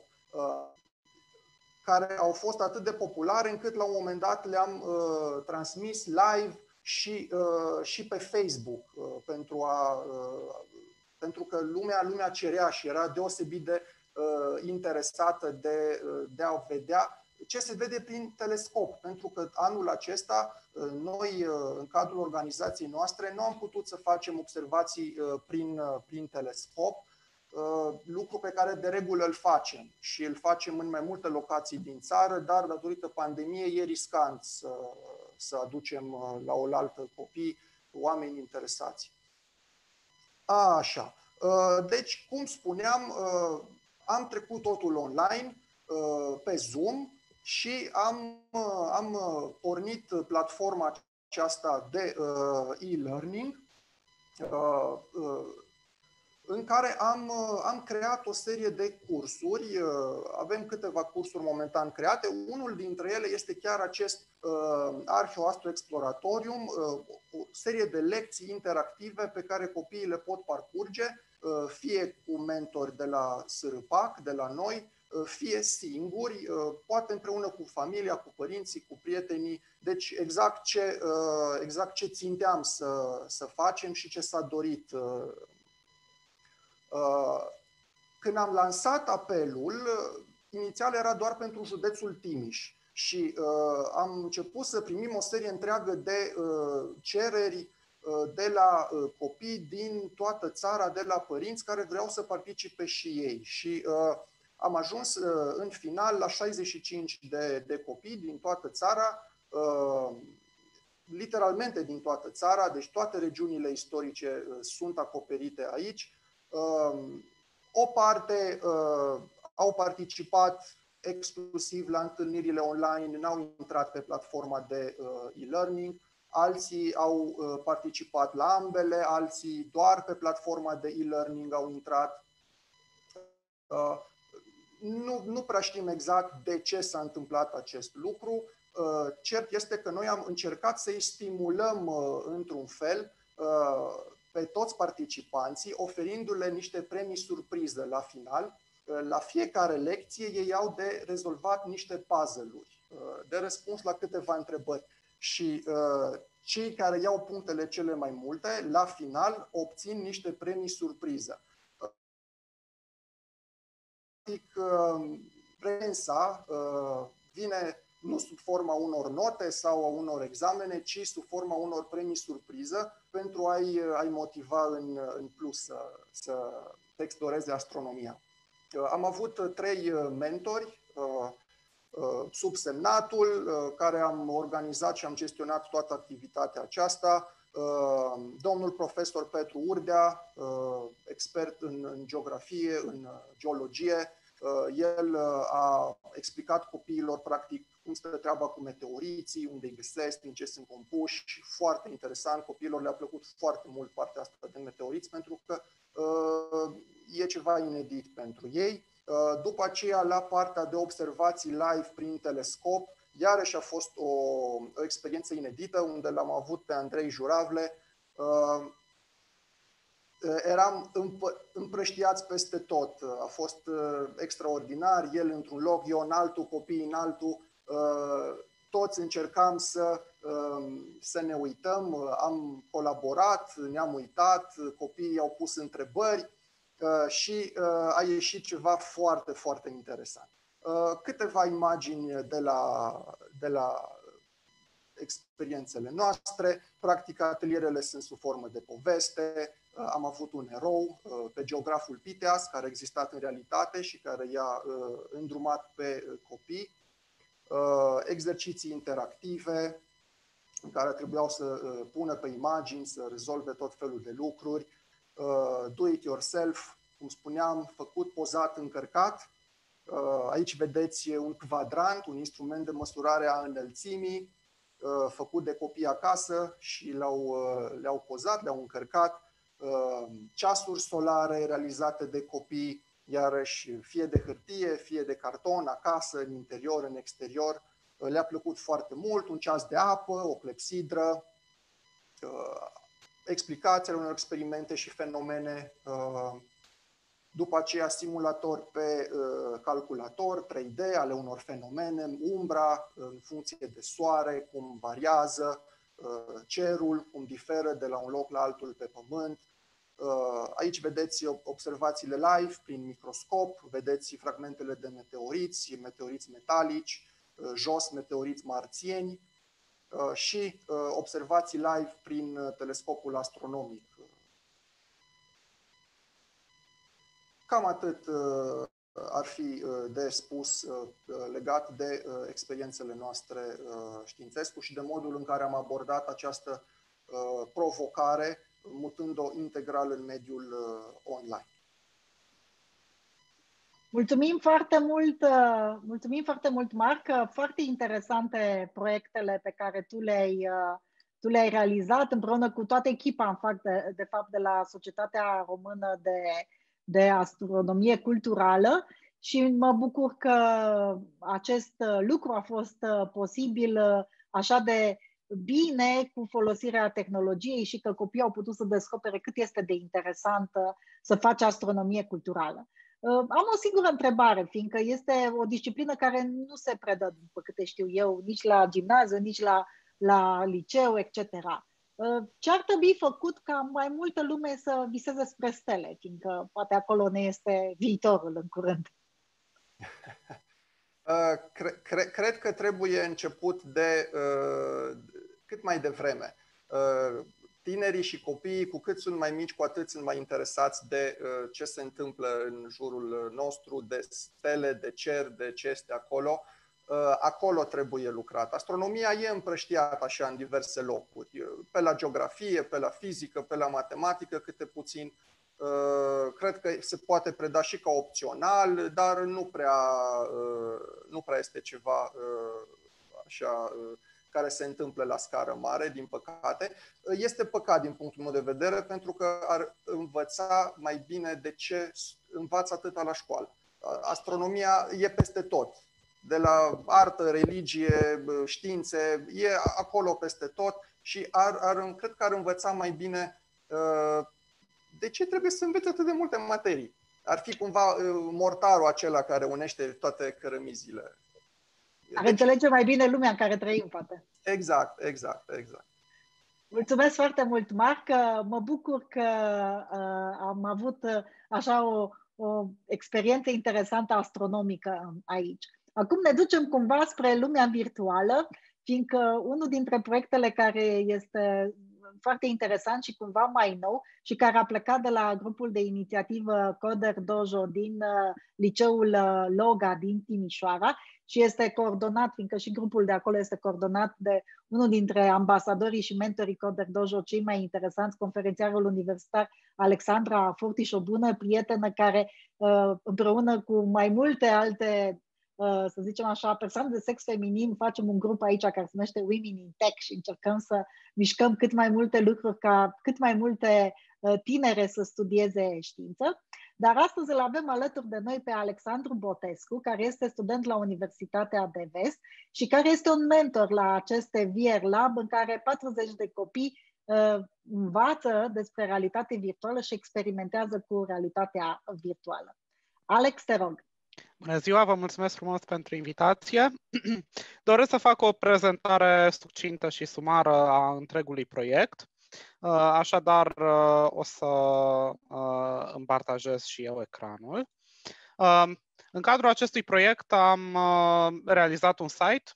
care au fost atât de populare încât la un moment dat le-am transmis live și, și pe Facebook pentru, a, pentru că lumea, lumea cerea și era deosebit de interesată de, de a vedea ce se vede prin telescop, pentru că anul acesta noi, în cadrul organizației noastre, nu am putut să facem observații prin, prin telescop, lucru pe care de regulă îl facem și îl facem în mai multe locații din țară, dar datorită pandemiei e riscant să, să aducem la oaltă copii, oameni interesați. Așa. Deci, cum spuneam, am trecut totul online, pe Zoom, și am, am pornit platforma aceasta de e-learning, în care am, am creat o serie de cursuri. Avem câteva cursuri momentan create. Unul dintre ele este chiar acest Arheoastro Exploratorium, o serie de lecții interactive pe care copiii le pot parcurge, fie cu mentori de la S R P A C, de la noi, fie singuri, poate împreună cu familia, cu părinții, cu prietenii. Deci exact ce, exact ce ținteam să, să facem și ce s-a dorit. Când am lansat apelul, inițial era doar pentru județul Timiș și am început să primim o serie întreagă de cereri de la copii din toată țara, de la părinți care vreau să participe și ei. Și am ajuns în final la șaizeci și cinci de, de copii din toată țara, literalmente din toată țara, deci toate regiunile istorice sunt acoperite aici. O parte au participat exclusiv la întâlnirile online, n-au intrat pe platforma de e-learning, alții au participat la ambele, alții doar pe platforma de e-learning au intrat. Nu, nu prea știm exact de ce s-a întâmplat acest lucru. Cert este că noi am încercat să-i stimulăm într-un fel pe toți participanții, oferindu-le niște premii surpriză la final. La fiecare lecție ei au de rezolvat niște puzzle-uri, de răspuns la câteva întrebări. Și cei care iau punctele cele mai multe, la final, obțin niște premii surpriză. Recompensa vine nu sub forma unor note sau a unor examene, ci sub forma unor premii surpriză pentru a-i, a-i motiva în, în plus să, să exploreze astronomia. Am avut trei mentori, subsemnatul, care am organizat și am gestionat toată activitatea aceasta, domnul profesor Petru Urdea, expert în, în geografie, în geologie. El a explicat copiilor practic cum stă treaba cu meteoriții, unde îi găsesc, din ce sunt compuși. Foarte interesant, copiilor le-a plăcut foarte mult partea asta de meteoriți pentru că e ceva inedit pentru ei. După aceea, la partea de observații live prin telescop, iarăși a fost o, o experiență inedită, unde l-am avut pe Andrei Juravle. Eram împrăștiați peste tot. A fost extraordinar, el într-un loc, eu în altul, copiii în altul. toți încercam să, să ne uităm, am colaborat, ne-am uitat, copiii au pus întrebări și a ieșit ceva foarte, foarte interesant. Câteva imagini de la, de la experiențele noastre. Practic, atelierele sunt sub formă de poveste. Am avut un erou pe geograful Piteas, care a existat în realitate și care i-a îndrumat pe copii. Exerciții interactive în care trebuiau să pună pe imagini, să rezolve tot felul de lucruri. Do it yourself, cum spuneam, făcut, pozat, încărcat. Aici vedeți un quadrant, un instrument de măsurare a înălțimii, făcut de copii acasă și le-au, le-au pozat, le-au încărcat. Ceasuri solare realizate de copii, iarăși fie de hârtie, fie de carton, acasă, în interior, în exterior. Le-a plăcut foarte mult, un ceas de apă, o clepsidră, explicațiile unor experimente și fenomene, după aceea simulatori pe calculator, trei D, ale unor fenomene, umbra în funcție de soare, cum variază, cerul, cum diferă de la un loc la altul pe pământ. Aici vedeți observațiile live prin microscop, vedeți fragmentele de meteoriți, meteoriți metalici, jos meteoriți marțieni și observații live prin telescopul astronomic. Cam atât ar fi de spus legat de experiențele noastre științescu și de modul în care am abordat această provocare, mutând-o integral în mediul online. Mulțumim foarte mult, mulțumim foarte mult, Marc. Foarte interesante proiectele pe care tu le-ai tu le-ai realizat împreună cu toată echipa, în fapt, de, de fapt, de la Societatea Română de, de Astronomie Culturală și mă bucur că acest lucru a fost posibil așa de bine cu folosirea tehnologiei și că copiii au putut să descopere cât este de interesantă să faci astronomie culturală. Am o singură întrebare, fiindcă este o disciplină care nu se predă, după câte știu eu, nici la gimnaziu, nici la, la liceu, et cetera. Ce ar trebui făcut ca mai multă lume să viseze spre stele, fiindcă poate acolo ne este viitorul în curând? Cre cre cred că trebuie început de uh, cât mai devreme. Uh, tinerii și copiii, cu cât sunt mai mici, cu atât sunt mai interesați de uh, ce se întâmplă în jurul nostru, de stele, de cer, de ce este acolo. Uh, acolo trebuie lucrat. Astronomia e împrăștiată așa în diverse locuri, pe la geografie, pe la fizică, pe la matematică, câte puțin. Uh, cred că se poate preda și ca opțional, dar nu prea, uh, nu prea este ceva uh, așa, uh, care se întâmplă la scară mare, din păcate. Uh, este păcat din punctul meu de vedere, pentru că ar învăța mai bine de ce învață atâta la școală. Uh, astronomia e peste tot, de la artă, religie, științe, e acolo peste tot și ar, ar, cred că ar învăța mai bine uh, de ce trebuie să înveți atât de multe materii? Ar fi cumva uh, mortarul acela care unește toate cărămizile. Ar deci... înțelege mai bine lumea în care trăim, poate. Exact, exact, exact. Mulțumesc foarte mult, Marc. Mă bucur că uh, am avut uh, așa o, o experiență interesantă astronomică aici. Acum ne ducem cumva spre lumea virtuală, fiindcă unul dintre proiectele care este foarte interesant și cumva mai nou și care a plecat de la grupul de inițiativă Coder Dojo din uh, liceul uh, Loga din Timișoara și este coordonat, fiindcă și grupul de acolo este coordonat de unul dintre ambasadorii și mentorii Coder Dojo cei mai interesanți, conferențiarul universitar Alexandra Fortiș, o bună prietenă care uh, împreună cu mai multe alte să zicem așa, persoane de sex feminin, facem un grup aici care se numește Women in Tech și încercăm să mișcăm cât mai multe lucruri ca cât mai multe tinere să studieze știință. Dar astăzi îl avem alături de noi pe Alexandru Botescu, care este student la Universitatea de Vest și care este un mentor la aceste V R Lab în care patruzeci de copii uh, învață despre realitate virtuală și experimentează cu realitatea virtuală. Alex, te rog. Bună ziua, vă mulțumesc frumos pentru invitație. Doresc să fac o prezentare succintă și sumară a întregului proiect. Așadar, o să îmi partajez și eu ecranul. În cadrul acestui proiect am realizat un site.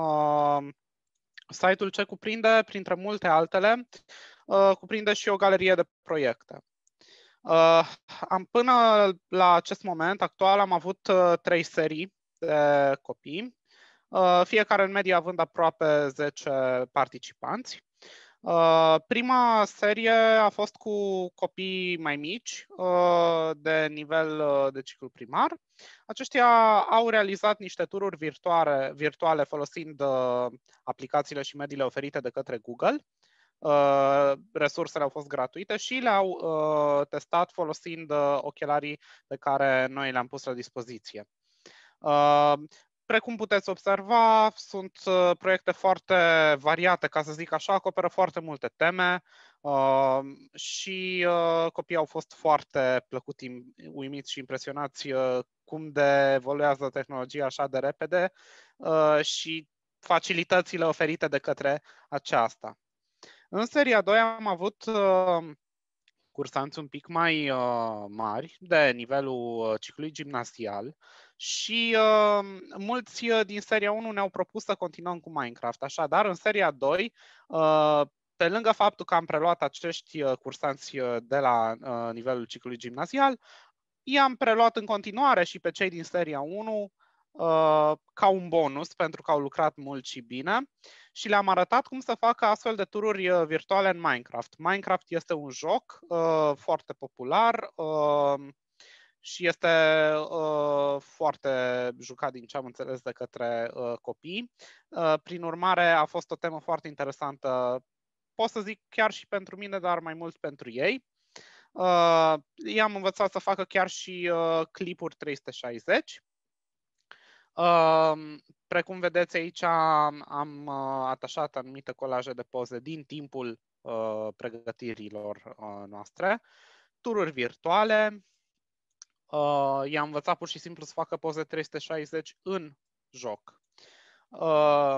Site-ul ce cuprinde, printre multe altele, cuprinde și o galerie de proiecte. Uh, am până la acest moment actual am avut uh, trei serii de copii, uh, fiecare în medie având aproape zece participanți. Uh, prima serie a fost cu copii mai mici, uh, de nivel uh, de ciclu primar. Aceștia au realizat niște tururi virtuale, virtuale folosind uh, aplicațiile și mediile oferite de către Google. Uh, resursele au fost gratuite și le-au uh, testat folosind uh, ochelarii pe care noi le-am pus la dispoziție. Uh, precum puteți observa, sunt uh, proiecte foarte variate, ca să zic așa, acoperă foarte multe teme uh, și uh, copiii au fost foarte plăcut uimiți și impresionați uh, cum de evoluează tehnologia așa de repede uh, și facilitățile oferite de către aceasta. În seria doi am avut uh, cursanți un pic mai uh, mari, de nivelul ciclului gimnazial și uh, mulți din seria unu ne-au propus să continuăm cu Minecraft. Așadar, în seria doi, uh, pe lângă faptul că am preluat acești cursanți de la uh, nivelul ciclului gimnazial, i-am preluat în continuare și pe cei din seria unu uh, ca un bonus, pentru că au lucrat mult și bine. Și le-am arătat cum să facă astfel de tururi virtuale în Minecraft. Minecraft este un joc uh, foarte popular uh, și este uh, foarte jucat, din ce am înțeles, de către uh, copii. Uh, prin urmare, a fost o temă foarte interesantă, pot să zic chiar și pentru mine, dar mai mult pentru ei. Uh, i-am învățat să facă chiar și uh, clipuri trei sute șaizeci. Uh, precum vedeți aici am, am uh, atașat anumite colaje de poze din timpul uh, pregătirilor uh, noastre, tururi virtuale, uh, i-am învățat pur și simplu să facă poze trei sute șaizeci în joc. Uh,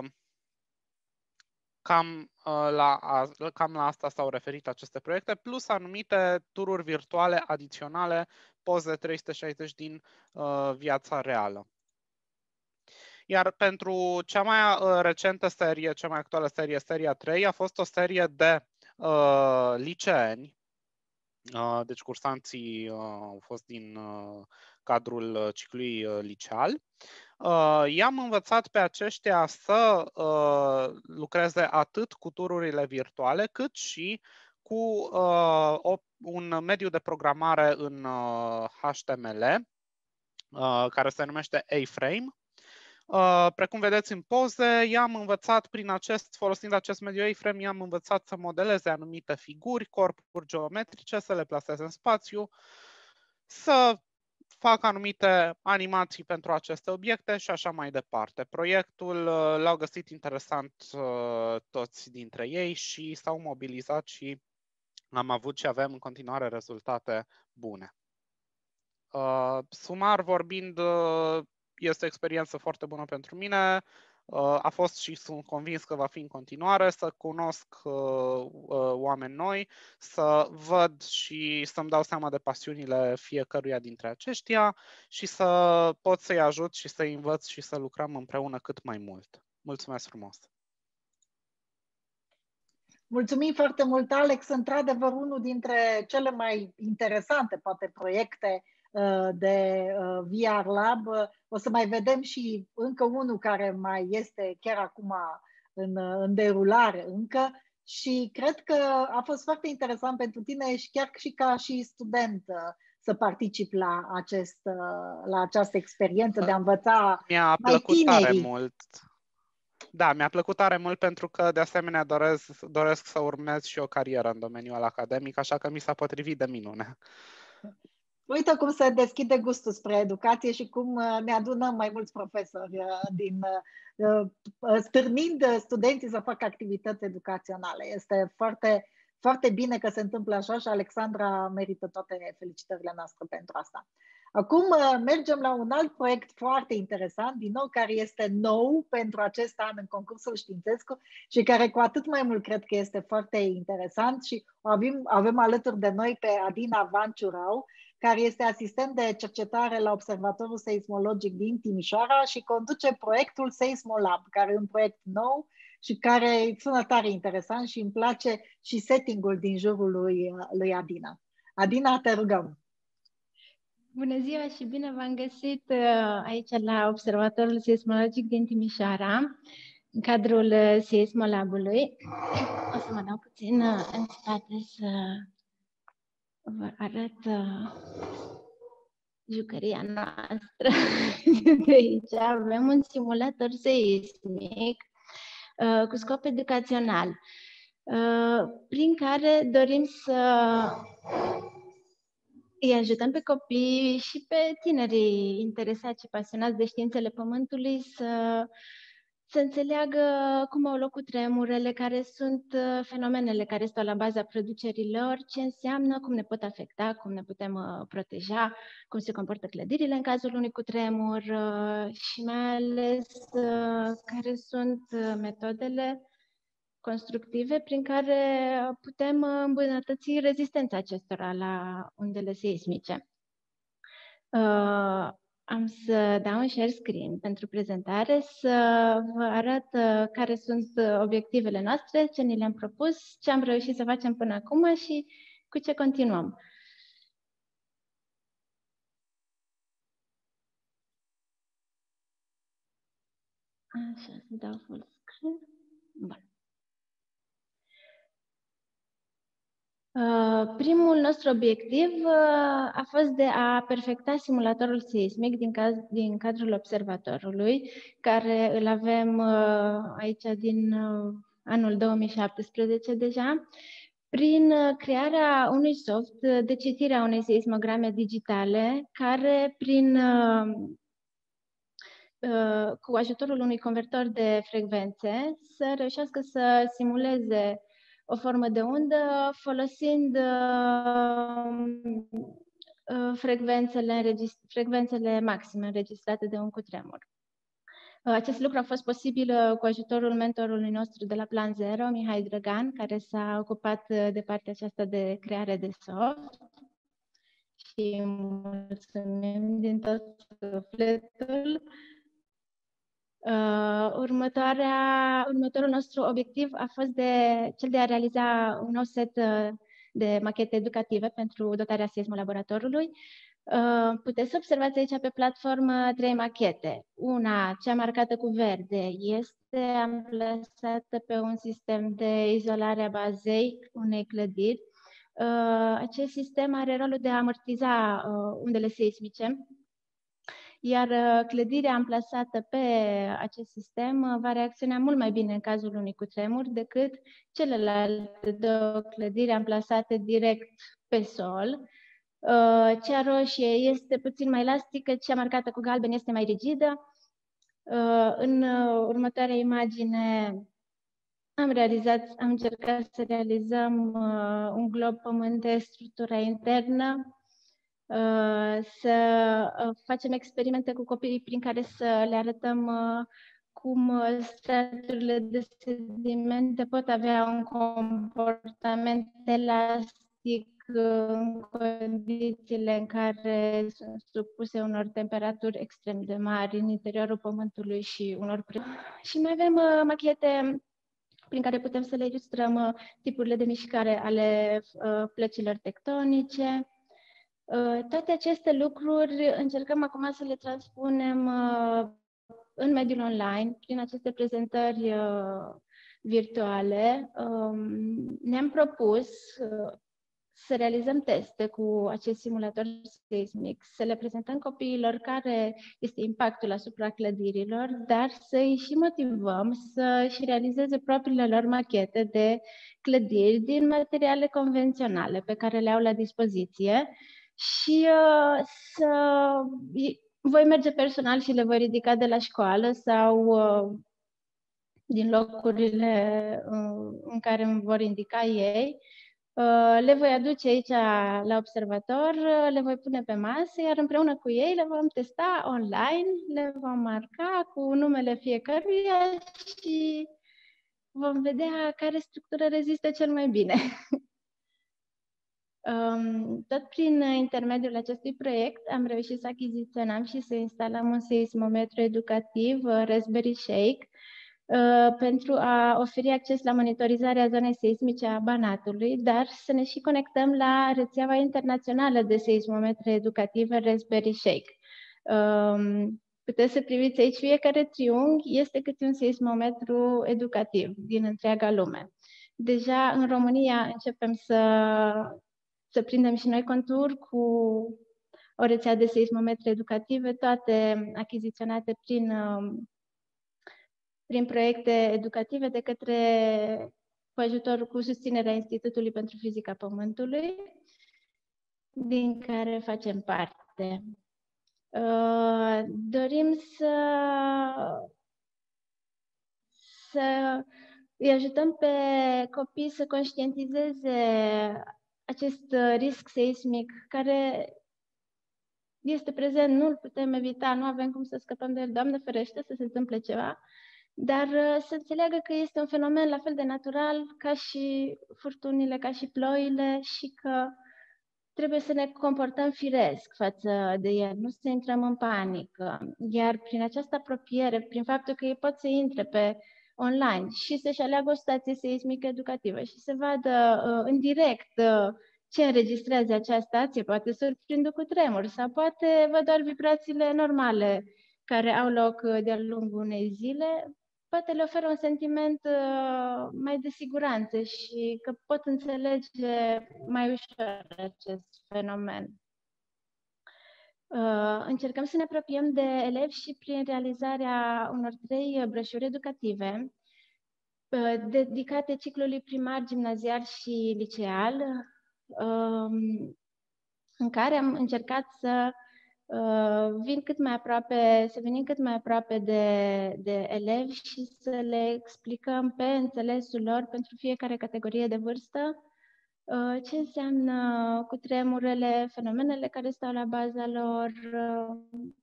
cam, uh, la, cam la asta s-au referit aceste proiecte, plus anumite tururi virtuale adiționale, poze trei sute șaizeci din uh, viața reală. Iar pentru cea mai uh, recentă serie, cea mai actuală serie, seria trei, a fost o serie de uh, liceeni, uh, deci cursanții uh, au fost din uh, cadrul ciclului uh, liceal. Uh, i-am învățat pe aceștia să uh, lucreze atât cu tururile virtuale, cât și cu uh, o, un mediu de programare în uh, H T M L, uh, care se numește A-Frame. Uh, precum vedeți în poze, i-am învățat prin acest, folosind acest mediu A-Frame, i-am învățat să modeleze anumite figuri, corpuri geometrice, să le plaseze în spațiu, să fac anumite animații pentru aceste obiecte și așa mai departe. Proiectul uh, l-au găsit interesant uh, toți dintre ei și s-au mobilizat și am avut și avem în continuare rezultate bune. Uh, sumar vorbind, uh, este o experiență foarte bună pentru mine. A fost și sunt convins că va fi în continuare, să cunosc oameni noi, să văd și să-mi dau seama de pasiunile fiecăruia dintre aceștia și să pot să-i ajut și să-i învăț și să lucrăm împreună cât mai mult. Mulțumesc frumos! Mulțumim foarte mult, Alex. Într-adevăr, unul dintre cele mai interesante, poate, proiecte de V R Lab. O să mai vedem și încă unul care mai este chiar acum în, în derulare încă și cred că a fost foarte interesant pentru tine și chiar și ca și student să participi la, acest, la această experiență de a învăța Mi-a mai plăcut tinerii. Tare mult. Da, mi-a plăcut tare mult pentru că, de asemenea, doresc, doresc să urmez și o carieră în domeniul academic, așa că mi s-a potrivit de minune. Uite cum se deschide gustul spre educație și cum ne adunăm mai mulți profesori din, stârnind studenții să facă activități educaționale. Este foarte, foarte bine că se întâmplă așa și Alexandra merită toate felicitările noastre pentru asta. Acum mergem la un alt proiect foarte interesant, din nou, care este nou pentru acest an în concursul Științescu și care cu atât mai mult cred că este foarte interesant și avem, avem alături de noi pe Adina Vanciurau, care este asistent de cercetare la Observatorul Seismologic din Timișoara și conduce proiectul Seismolab, care e un proiect nou și care sună tare interesant și îmi place și setting-ul din jurul lui, lui Adina. Adina, te rugăm! Bună ziua și bine v-am găsit aici la Observatorul Seismologic din Timișoara, în cadrul Seismolabului. O să mă dau puțin în spate să vă arăt jucăria noastră. De aici avem un simulator seismic cu scop educațional, prin care dorim să îi ajutăm pe copii și pe tinerii interesați și pasionați de științele Pământului să, să înțeleagă cum au loc cutremurele, care sunt fenomenele care stau la baza producerilor, ce înseamnă, cum ne pot afecta, cum ne putem proteja, cum se comportă clădirile în cazul unui cutremur și mai ales care sunt metodele constructive prin care putem îmbunătăți rezistența acestora la undele seismice. Uh, am să dau un share screen pentru prezentare, să vă arăt care sunt obiectivele noastre, ce ni le-am propus, ce am reușit să facem până acum și cu ce continuăm. Așa, să dau full screen. Bun. Uh, primul nostru obiectiv uh, a fost de a perfecta simulatorul seismic din, caz, din cadrul observatorului, care îl avem uh, aici din uh, anul două mii șaptesprezece deja, prin uh, crearea unui soft de citire a unei seismograme digitale, care prin uh, uh, cu ajutorul unui convertor de frecvențe să reușească să simuleze o formă de undă folosind uh, uh, frecvențele, frecvențele maxime înregistrate de un cutremur. Uh, acest lucru a fost posibil uh, cu ajutorul mentorului nostru de la Plan Zero, Mihai Drăgan, care s-a ocupat uh, de partea aceasta de creare de soft. Și mulțumim din tot sufletul. Uh, următoarea, următorul nostru obiectiv a fost de, cel de a realiza un nou set uh, de machete educative pentru dotarea seismolaboratorului. Uh, puteți să observați aici pe platformă trei machete. Una, cea marcată cu verde, este amplasată pe un sistem de izolare a bazei unei clădiri. Uh, acest sistem are rolul de a amortiza uh, undele seismice, iar clădirea amplasată pe acest sistem va reacționa mult mai bine în cazul unui cutremur decât celelalte două clădiri amplasate direct pe sol. Cea roșie este puțin mai elastică, cea marcată cu galben este mai rigidă. În următoarea imagine am realizat, am încercat să realizăm un glob pământ de structura internă, să facem experimente cu copiii prin care să le arătăm cum straturile de sedimente pot avea un comportament elastic în condițiile în care sunt supuse unor temperaturi extrem de mari în interiorul pământului și unor presiuni. Și mai avem machete prin care putem să le ilustrăm tipurile de mișcare ale plăcilor tectonice. Toate aceste lucruri încercăm acum să le transpunem în mediul online, prin aceste prezentări virtuale. Ne-am propus să realizăm teste cu acest simulator seismic, să le prezentăm copiilor care este impactul asupra clădirilor, dar să-i și motivăm să-și realizeze propriile lor machete de clădiri din materiale convenționale pe care le au la dispoziție. Și uh, să voi merge personal și le voi ridica de la școală sau uh, din locurile uh, în care îmi vor indica ei Le voi aduce aici la observator, le voi pune pe masă, iar împreună cu ei le vom testa online, le vom marca cu numele fiecăruia și vom vedea care structură rezistă cel mai bine. Tot prin intermediul acestui proiect am reușit să achiziționăm și să instalăm un seismometru educativ Raspberry Shake pentru a oferi acces la monitorizarea zonei seismice a Banatului, dar să ne și conectăm la rețeaua internațională de seismometre educative Raspberry Shake. Puteți să priviți aici, fiecare triunghi este câte un seismometru educativ din întreaga lume. Deja în România începem să, să prindem și noi contur cu o rețea de seismometre educative, toate achiziționate prin, prin proiecte educative de către, cu ajutorul, cu susținerea Institutului pentru Fizica Pământului, din care facem parte. Uh, dorim să, să îi ajutăm pe copii să conștientizeze acest risc seismic care este prezent, nu îl putem evita, nu avem cum să scăpăm de el, Doamne ferește să se întâmple ceva, dar să înțeleagă că este un fenomen la fel de natural ca și furtunile, ca și ploile și că trebuie să ne comportăm firesc față de el, nu să intrăm în panică. Iar prin această apropiere, prin faptul că ei pot să intre pe online și să-și aleagă o stație seismică educativă și să vadă uh, în direct uh, ce înregistrează acea stație, poate surprindă cu tremur sau poate văd doar vibrațiile normale care au loc uh, de-a lungul unei zile, poate le oferă un sentiment uh, mai de siguranță și că pot înțelege mai ușor acest fenomen. Uh, încercăm să ne apropiem de elevi și prin realizarea unor trei broșuri educative uh, dedicate ciclului primar, gimnazial și liceal, uh, în care am încercat să Uh, vin cât mai aproape, să venim cât mai aproape de, de elevi și să le explicăm pe înțelesul lor pentru fiecare categorie de vârstă uh, ce înseamnă cutremurele, fenomenele care stau la baza lor uh,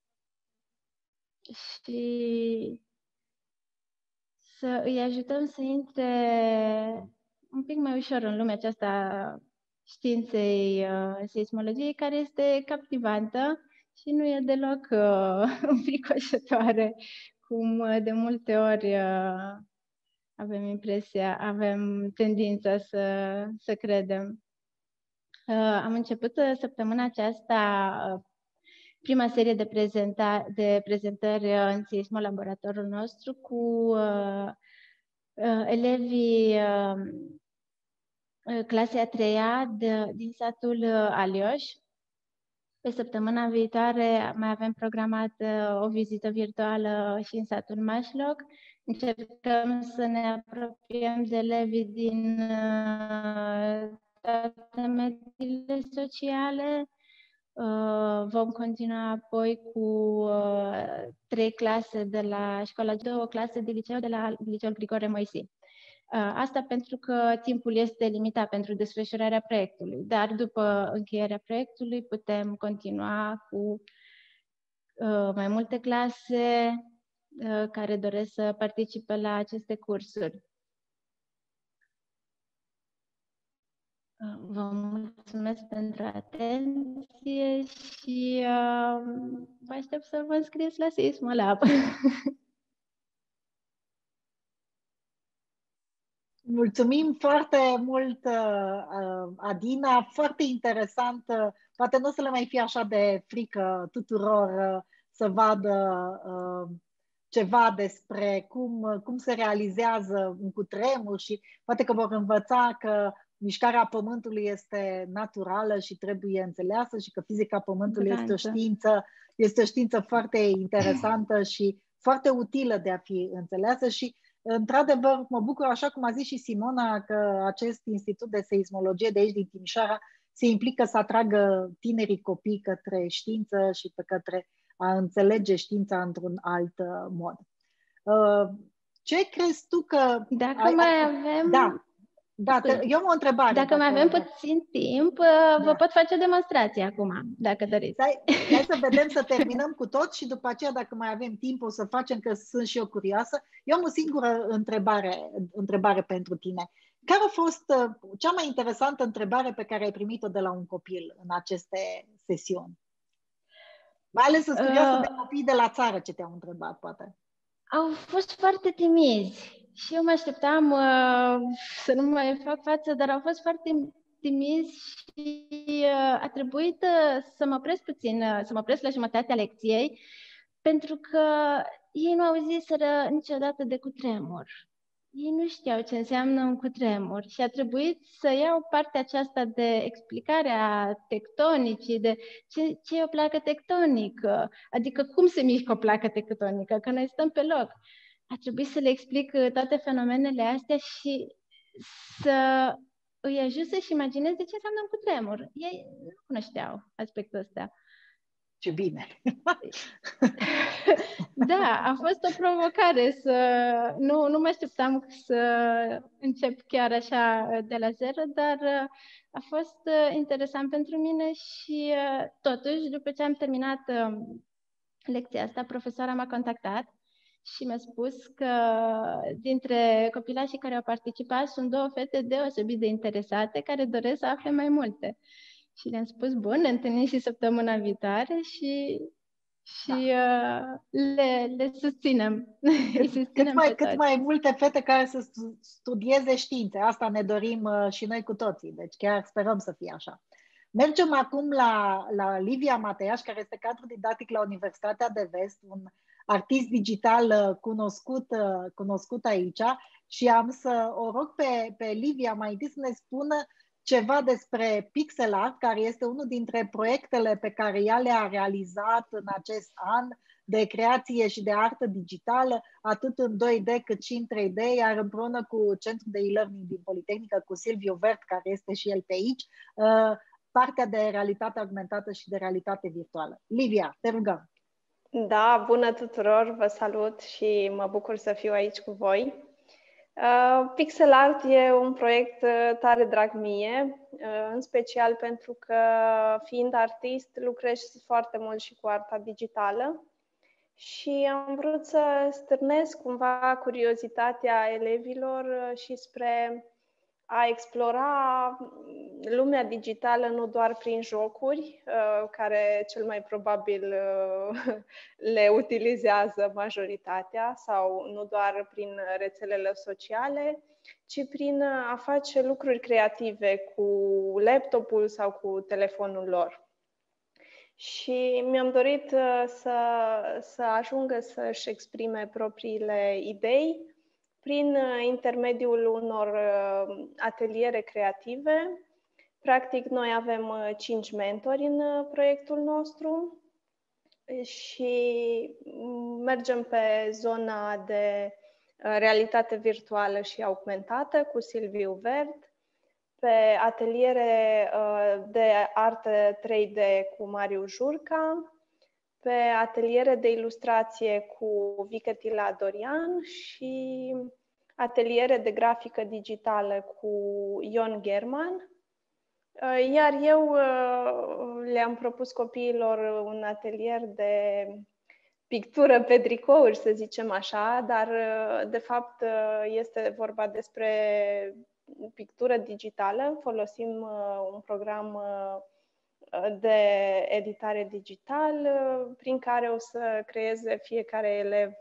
și să îi ajutăm să intre un pic mai ușor în lumea aceasta științei uh, seismologiei, care este captivantă și nu e deloc uh, înfricoșătoare, cum uh, de multe ori uh, avem impresia, avem tendința să, să credem. Uh, am început uh, săptămâna aceasta uh, prima serie de, prezenta- de prezentări uh, în seismolaboratorul nostru cu uh, uh, elevii uh, clasei a treia de, din satul uh, Alioș. Pe săptămâna viitoare mai avem programat uh, o vizită virtuală și în satul Mașloc. Încercăm să ne apropiem de elevii din uh, toate mediile sociale. Uh, vom continua apoi cu uh, trei clase de la școala, două clase de liceu de la Liceul Grigore Moisi. Asta pentru că timpul este limitat pentru desfășurarea proiectului, dar după încheierea proiectului putem continua cu uh, mai multe clase uh, care doresc să participe la aceste cursuri. Uh, vă mulțumesc pentru atenție și uh, vă aștept să vă înscrieți la Seismolab. Mulțumim foarte mult, Adina, foarte interesant. Poate nu o să le mai fie așa de frică tuturor să vadă ceva despre cum, cum se realizează un cutremur și poate că vor învăța că mișcarea Pământului este naturală și trebuie înțeleasă și că fizica Pământului este o știință, este o știință foarte interesantă și foarte utilă de a fi înțeleasă și într-adevăr, mă bucur, așa cum a zis și Simona, că acest Institut de Seismologie de aici din Timișoara se implică să atragă tinerii copii către știință și pe către a înțelege știința într-un alt mod. Ce crezi tu că... Dacă ai... mai avem... Da, Da, te, eu am o întrebare. Dacă, dacă mai avem puțin timp, da. vă pot face o demonstrație acum, dacă doriți. Hai, hai să vedem, să terminăm cu tot și după aceea, dacă mai avem timp, o să facem, că sunt și eu curioasă. Eu am o singură întrebare, întrebare pentru tine. Care a fost cea mai interesantă întrebare pe care ai primit-o de la un copil în aceste sesiuni? Mai ales sunt curioasă uh, de copii de la țară ce te-au întrebat, poate. Au fost foarte timizi. Și eu mă așteptam uh, să nu mai fac față, dar au fost foarte timizi și uh, a trebuit uh, să mă opresc puțin, uh, să mă opresc la jumătatea lecției, pentru că ei nu auziseră niciodată de cutremur. Ei nu știau ce înseamnă un cutremur și a trebuit să iau partea aceasta de explicare a tectonicii, de ce, ce e o placă tectonică, adică cum se mișcă o placă tectonică, că noi stăm pe loc. A trebuit să le explic toate fenomenele astea și să îi ajut să-și imagineze ce înseamnă un cutremur. Ei nu cunoșteau aspectul ăsta. Ce bine! Da, a fost o provocare să... Nu, nu mă așteptam să încep chiar așa de la zero, dar a fost interesant pentru mine și totuși, după ce am terminat lecția asta, profesoara m-a contactat și mi-a spus că dintre copilașii care au participat sunt două fete deosebit de interesate care doresc să afle mai multe. Și le-am spus, bun, ne întâlnim și săptămâna viitoare și, și da. uh, le, le susținem. susținem cât, mai, cât mai multe fete care să studieze științe. Asta ne dorim uh, și noi cu toții. Deci chiar sperăm să fie așa. Mergem acum la, la Livia Mateiaș, care este cadru didactic la Universitatea de Vest, un artist digital cunoscut, cunoscut aici, și am să o rog pe, pe Livia mai întâi să ne spună ceva despre Pixel Art, care este unul dintre proiectele pe care ea le-a realizat în acest an de creație și de artă digitală, atât în doi D cât și în trei D, iar împreună cu Centrul de e-learning din Politehnică, cu Silviu Vert, care este și el pe aici, partea de realitate augmentată și de realitate virtuală. Livia, te rugăm! Da, bună tuturor, vă salut și mă bucur să fiu aici cu voi. Uh, Pixel Art e un proiect tare drag mie, uh, în special pentru că, fiind artist, lucrez foarte mult și cu arta digitală și am vrut să stârnesc cumva curiozitatea elevilor și spre a explora lumea digitală nu doar prin jocuri, care cel mai probabil le utilizează majoritatea, sau nu doar prin rețelele sociale, ci prin a face lucruri creative cu laptopul sau cu telefonul lor. Și mi-am dorit să, să ajungă să-și exprime propriile idei prin intermediul unor ateliere creative. Practic, noi avem cinci mentori în proiectul nostru și mergem pe zona de realitate virtuală și augmentată cu Silviu Vert, pe ateliere de artă trei D cu Mariu Jurca, pe ateliere de ilustrație cu Vicătila Dorian și ateliere de grafică digitală cu Ion German. Iar eu le-am propus copiilor un atelier de pictură pe tricouri, să zicem așa, dar de fapt este vorba despre pictură digitală. Folosim un program de editare digital prin care o să creeze fiecare elev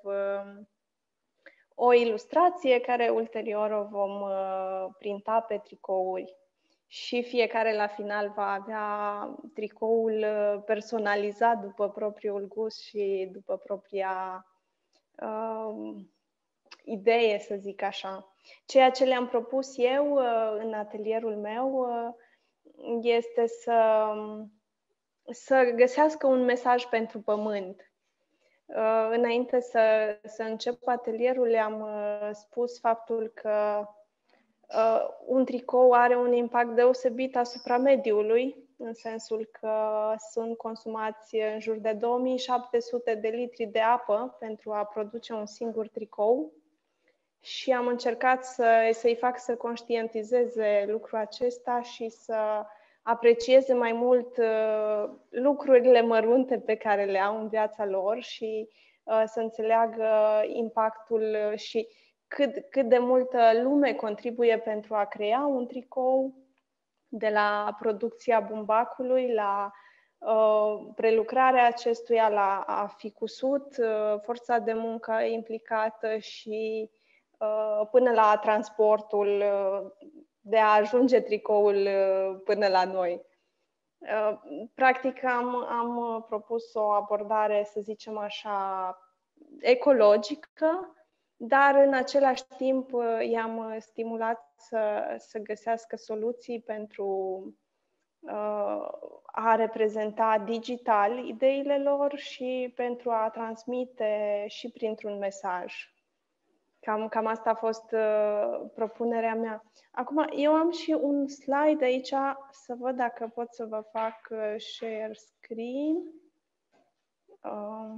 o ilustrație care ulterior o vom printa pe tricouri și fiecare la final va avea tricoul personalizat după propriul gust și după propria uh, idee, să zic așa. Ceea ce le-am propus eu în atelierul meu este să, să găsească un mesaj pentru pământ. Înainte să, să încep atelierul, le-am spus faptul că uh, un tricou are un impact deosebit asupra mediului, în sensul că sunt consumați în jur de două mii șapte sute de litri de apă pentru a produce un singur tricou și am încercat să, să-i fac să conștientizeze lucrul acesta și să aprecieze mai mult uh, lucrurile mărunte pe care le au în viața lor și uh, să înțeleagă impactul și cât, cât de multă lume contribuie pentru a crea un tricou, de la producția bumbacului, la uh, prelucrarea acestuia, la a fi cusut, uh, forța de muncă implicată și uh, până la transportul uh, de a ajunge tricoul uh, până la noi. Uh, practic am, am propus o abordare, să zicem așa, ecologică, dar în același timp i-am stimulat să, să găsească soluții pentru uh, a reprezenta digital ideile lor și pentru a transmite și printr-un mesaj. Cam, cam asta a fost uh, propunerea mea. Acum, eu am și un slide aici, să văd dacă pot să vă fac uh, share screen. Uh,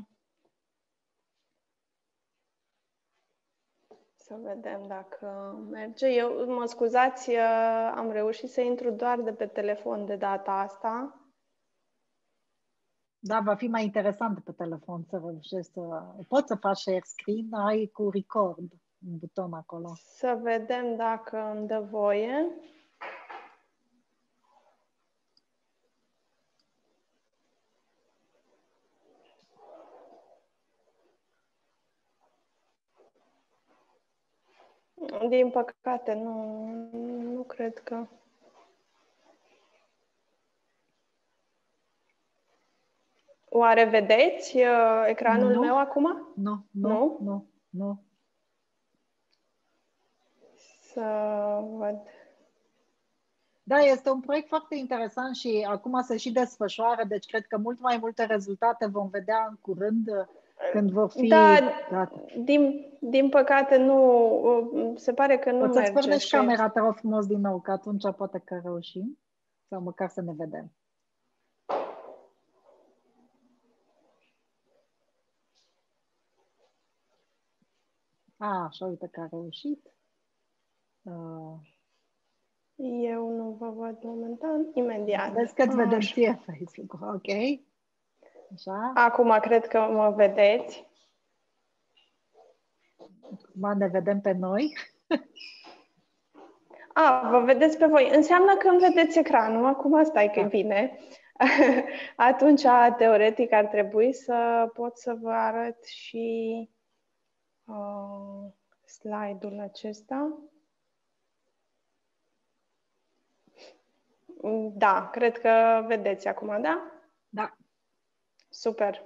Să vedem dacă merge. Eu, mă scuzați, am reușit să intru doar de pe telefon de data asta. Da, va fi mai interesant pe telefon să reușești să... Poți să faci share screen, ai cu record un buton acolo. Să vedem dacă îmi dă voie. Din păcate, nu, nu cred că... Oare vedeți uh, ecranul nu. meu acum? Nu, nu, nu, nu, nu. Să văd. Da, este un proiect foarte interesant și acum se și desfășoară, deci cred că mult mai multe rezultate vom vedea în curând când vor fi... Da, din, din păcate nu, se pare că nu Poți merge. să-ți pornești camera, te rog frumos, din nou, că atunci poate că reușim, sau măcar să ne vedem. A, așa, uite că a reușit. Uh. Eu nu vă văd momentan, imediat. Vezi că-ți vedem ție Facebook, ok? Așa. Acum cred că mă vedeți. Acum ne vedem pe noi. A, vă vedeți pe voi. Înseamnă că îmi vedeți ecranul. Acum stai că e bine. Atunci, teoretic, ar trebui să pot să vă arăt și uh, slide-ul acesta. Da, cred că vedeți acum, da? Da. Super.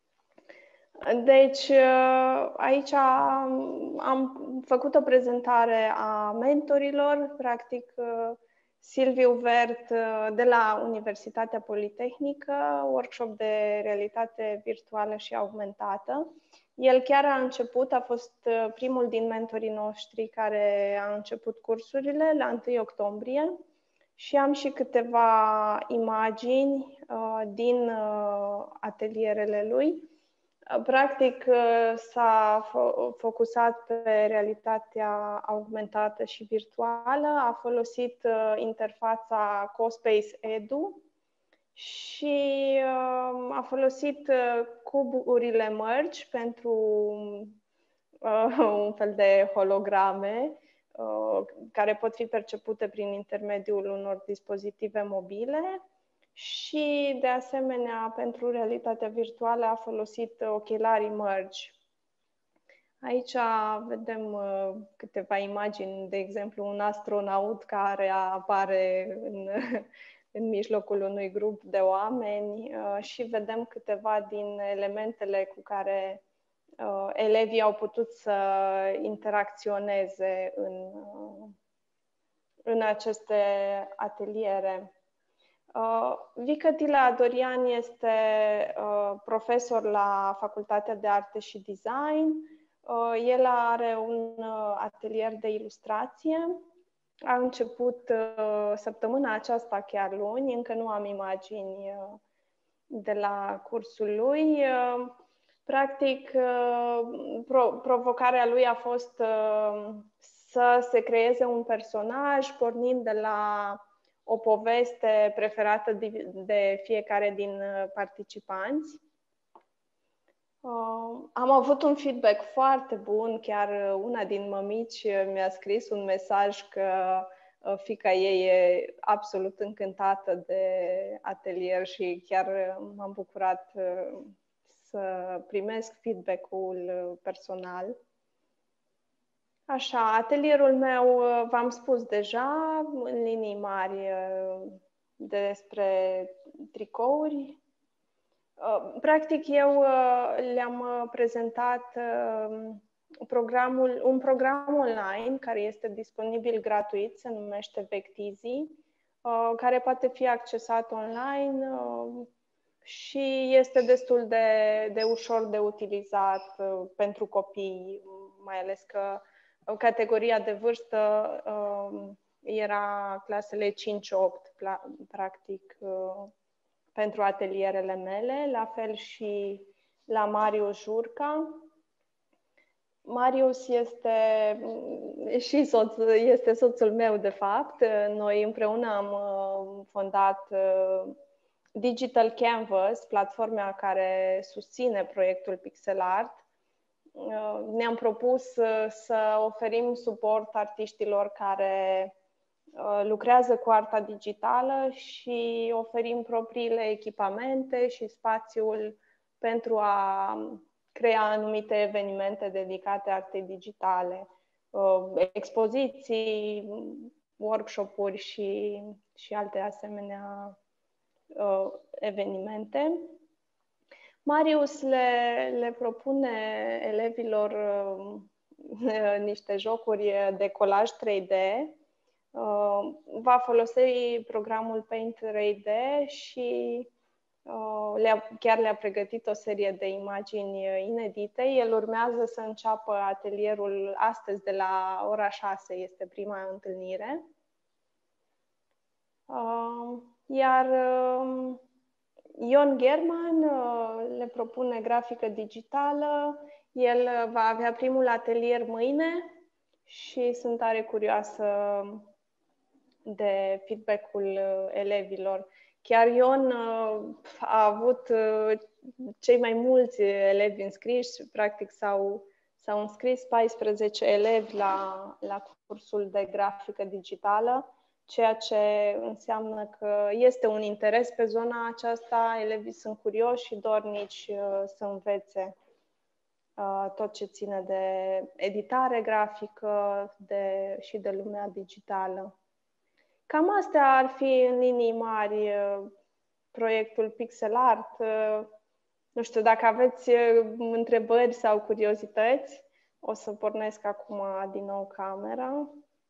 Deci, aici am făcut o prezentare a mentorilor, practic Silviu Vert de la Universitatea Politehnică, workshop de realitate virtuală și augmentată. El chiar a început, a fost primul din mentorii noștri care a început cursurile la întâi octombrie și am și câteva imagini uh, din uh, atelierele lui. Practic, s-a focusat pe realitatea augmentată și virtuală, a folosit interfața CoSpace Edu și a folosit cuburile Merge pentru un fel de holograme care pot fi percepute prin intermediul unor dispozitive mobile. Și, de asemenea, pentru realitatea virtuală a folosit ochelarii Merge. Aici vedem uh, câteva imagini, de exemplu, un astronaut care apare în, în mijlocul unui grup de oameni uh, și vedem câteva din elementele cu care uh, elevii au putut să interacționeze în, uh, în aceste ateliere. Uh, Vică Tila Dorian este uh, profesor la Facultatea de Arte și Design. Uh, el are un uh, atelier de ilustrație. A început uh, săptămâna aceasta, chiar luni, încă nu am imagini uh, de la cursul lui. Uh, Practic, pro- provocarea lui a fost să se creeze un personaj pornind de la o poveste preferată de fiecare din participanți. Am avut un feedback foarte bun, chiar una din mămici mi-a scris un mesaj că fiica ei e absolut încântată de atelier și chiar m-am bucurat să primesc feedback-ul personal. Așa, atelierul meu, v-am spus deja, în linii mari despre tricouri. Practic, eu le-am prezentat programul, un program online care este disponibil gratuit, se numește Vectizi, care poate fi accesat online și este destul de, de ușor de utilizat pentru copii, mai ales că categoria de vârstă era clasele cinci opt, practic, pentru atelierele mele, la fel și la Marius Jurca. Marius este și soț, este soțul meu, de fapt. Noi împreună am fondat Digital Canvas, platforma care susține proiectul Pixel Art. Ne-am propus să oferim suport artiștilor care lucrează cu arta digitală și oferim propriile echipamente și spațiul pentru a crea anumite evenimente dedicate artei digitale, expoziții, workshop-uri și, și alte asemenea evenimente. Marius le, le propune elevilor niște jocuri de colaj trei D. Va folosi programul Paint trei D și le-a, chiar le-a pregătit o serie de imagini inedite. El urmează să înceapă atelierul astăzi de la ora șase, este prima întâlnire. Iar Ion German le propune grafică digitală. El va avea primul atelier mâine și sunt tare curioasă de feedback-ul elevilor. Chiar Ion a avut cei mai mulți elevi înscriși, practic s-au, s-au înscris paisprezece elevi la, la cursul de grafică digitală, ceea ce înseamnă că este un interes pe zona aceasta, elevii sunt curioși și dornici să învețe tot ce ține de editare grafică de, și de lumea digitală. Cam astea ar fi în linii mari proiectul Pixel Art. Nu știu, dacă aveți întrebări sau curiozități, o să pornesc acum din nou camera.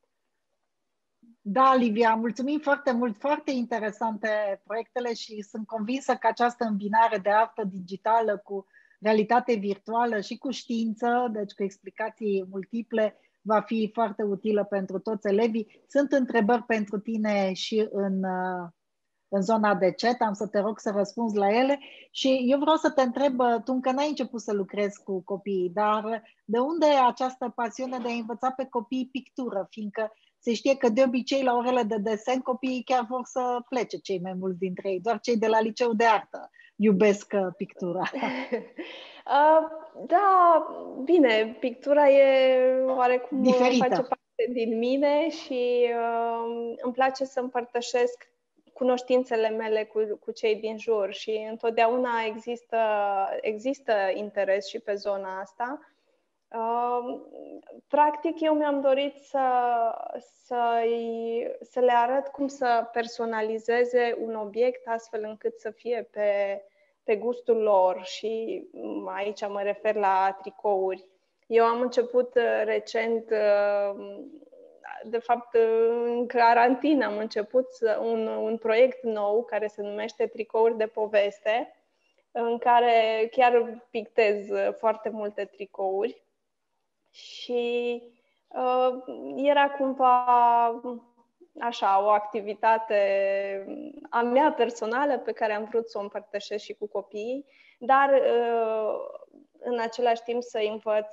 Da, Livia, mulțumim foarte mult, foarte interesante proiectele și sunt convinsă că această îmbinare de artă digitală cu realitate virtuală și cu știință, deci cu explicații multiple, va fi foarte utilă pentru toți elevii. Sunt întrebări pentru tine și în, în zona de chat, am să te rog să răspunzi la ele și eu vreau să te întreb, tu încă n-ai început să lucrezi cu copiii, dar de unde această pasiune de a învăța pe copii pictură, fiindcă se știe că de obicei la orele de desen copiii chiar vor să plece, cei mai mulți dintre ei, doar cei de la liceu de artă iubesc pictura. Uh, da, bine, pictura e oarecum diferită. Face parte din mine și uh, îmi place să împărtășesc cunoștințele mele cu, cu cei din jur și întotdeauna există, există interes și pe zona asta. Uh, practic, eu mi-am dorit să, să, să le arăt cum să personalizeze un obiect astfel încât să fie pe pe gustul lor și aici mă refer la tricouri. Eu am început recent, de fapt în carantină, am început un, un proiect nou care se numește Tricouri de poveste, în care chiar pictez foarte multe tricouri și uh, era cumva așa, o activitate a mea personală pe care am vrut să o împărtășesc și cu copiii, dar uh, în același timp să învăț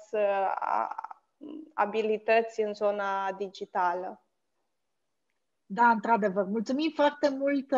abilități în zona digitală. Da, într-adevăr. Mulțumim foarte mult,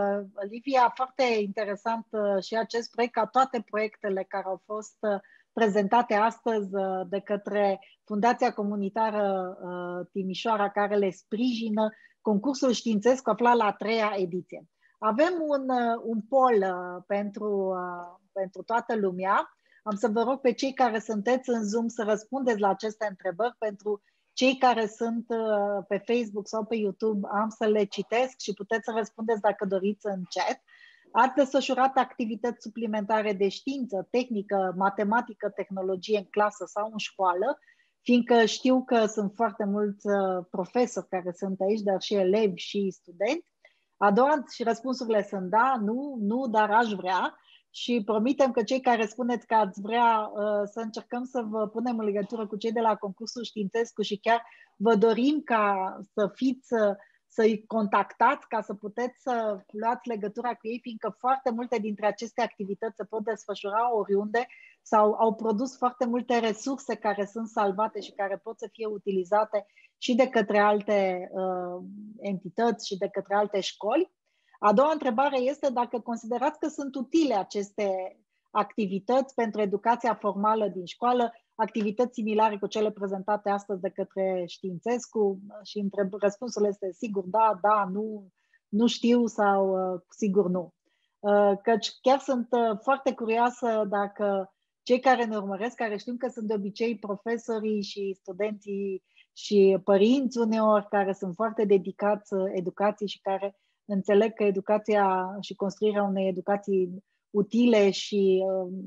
Livia, foarte interesant și acest proiect, ca toate proiectele care au fost prezentate astăzi de către Fundația Comunitară Timișoara, care le sprijină concursul științesc aflat la a treia ediție. Avem un, un poll pentru, pentru toată lumea. Am să vă rog pe cei care sunteți în Zoom să răspundeți la aceste întrebări. Pentru cei care sunt pe Facebook sau pe YouTube, am să le citesc și puteți să răspundeți dacă doriți în chat. Ați desfășurat activități suplimentare de știință, tehnică, matematică, tehnologie în clasă sau în școală, fiindcă știu că sunt foarte mulți profesori care sunt aici, dar și elevi și studenți. A doua, și răspunsurile sunt da, nu, nu, dar aș vrea. Și promitem că cei care spuneți că ați vrea uh, să încercăm să vă punem în legătură cu cei de la concursul științescu și chiar vă dorim ca să fiți, să-i contactați, ca să puteți să luați legătura cu ei, fiindcă foarte multe dintre aceste activități se pot desfășura oriunde sau au produs foarte multe resurse care sunt salvate și care pot să fie utilizate și de către alte uh, entități și de către alte școli. A doua întrebare este dacă considerați că sunt utile aceste activități pentru educația formală din școală, activități similare cu cele prezentate astăzi de către Științescu, și întreb, răspunsul este sigur da, da, nu, nu știu sau uh, sigur nu. Uh, căci chiar sunt uh, foarte curioasă dacă cei care ne urmăresc, care știm că sunt de obicei profesorii și studenții și părinți uneori, care sunt foarte dedicați educației și care înțeleg că educația și construirea unei educații utile și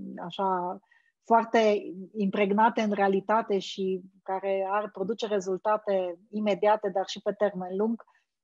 așa foarte impregnate în realitate și care ar produce rezultate imediate, dar și pe termen lung,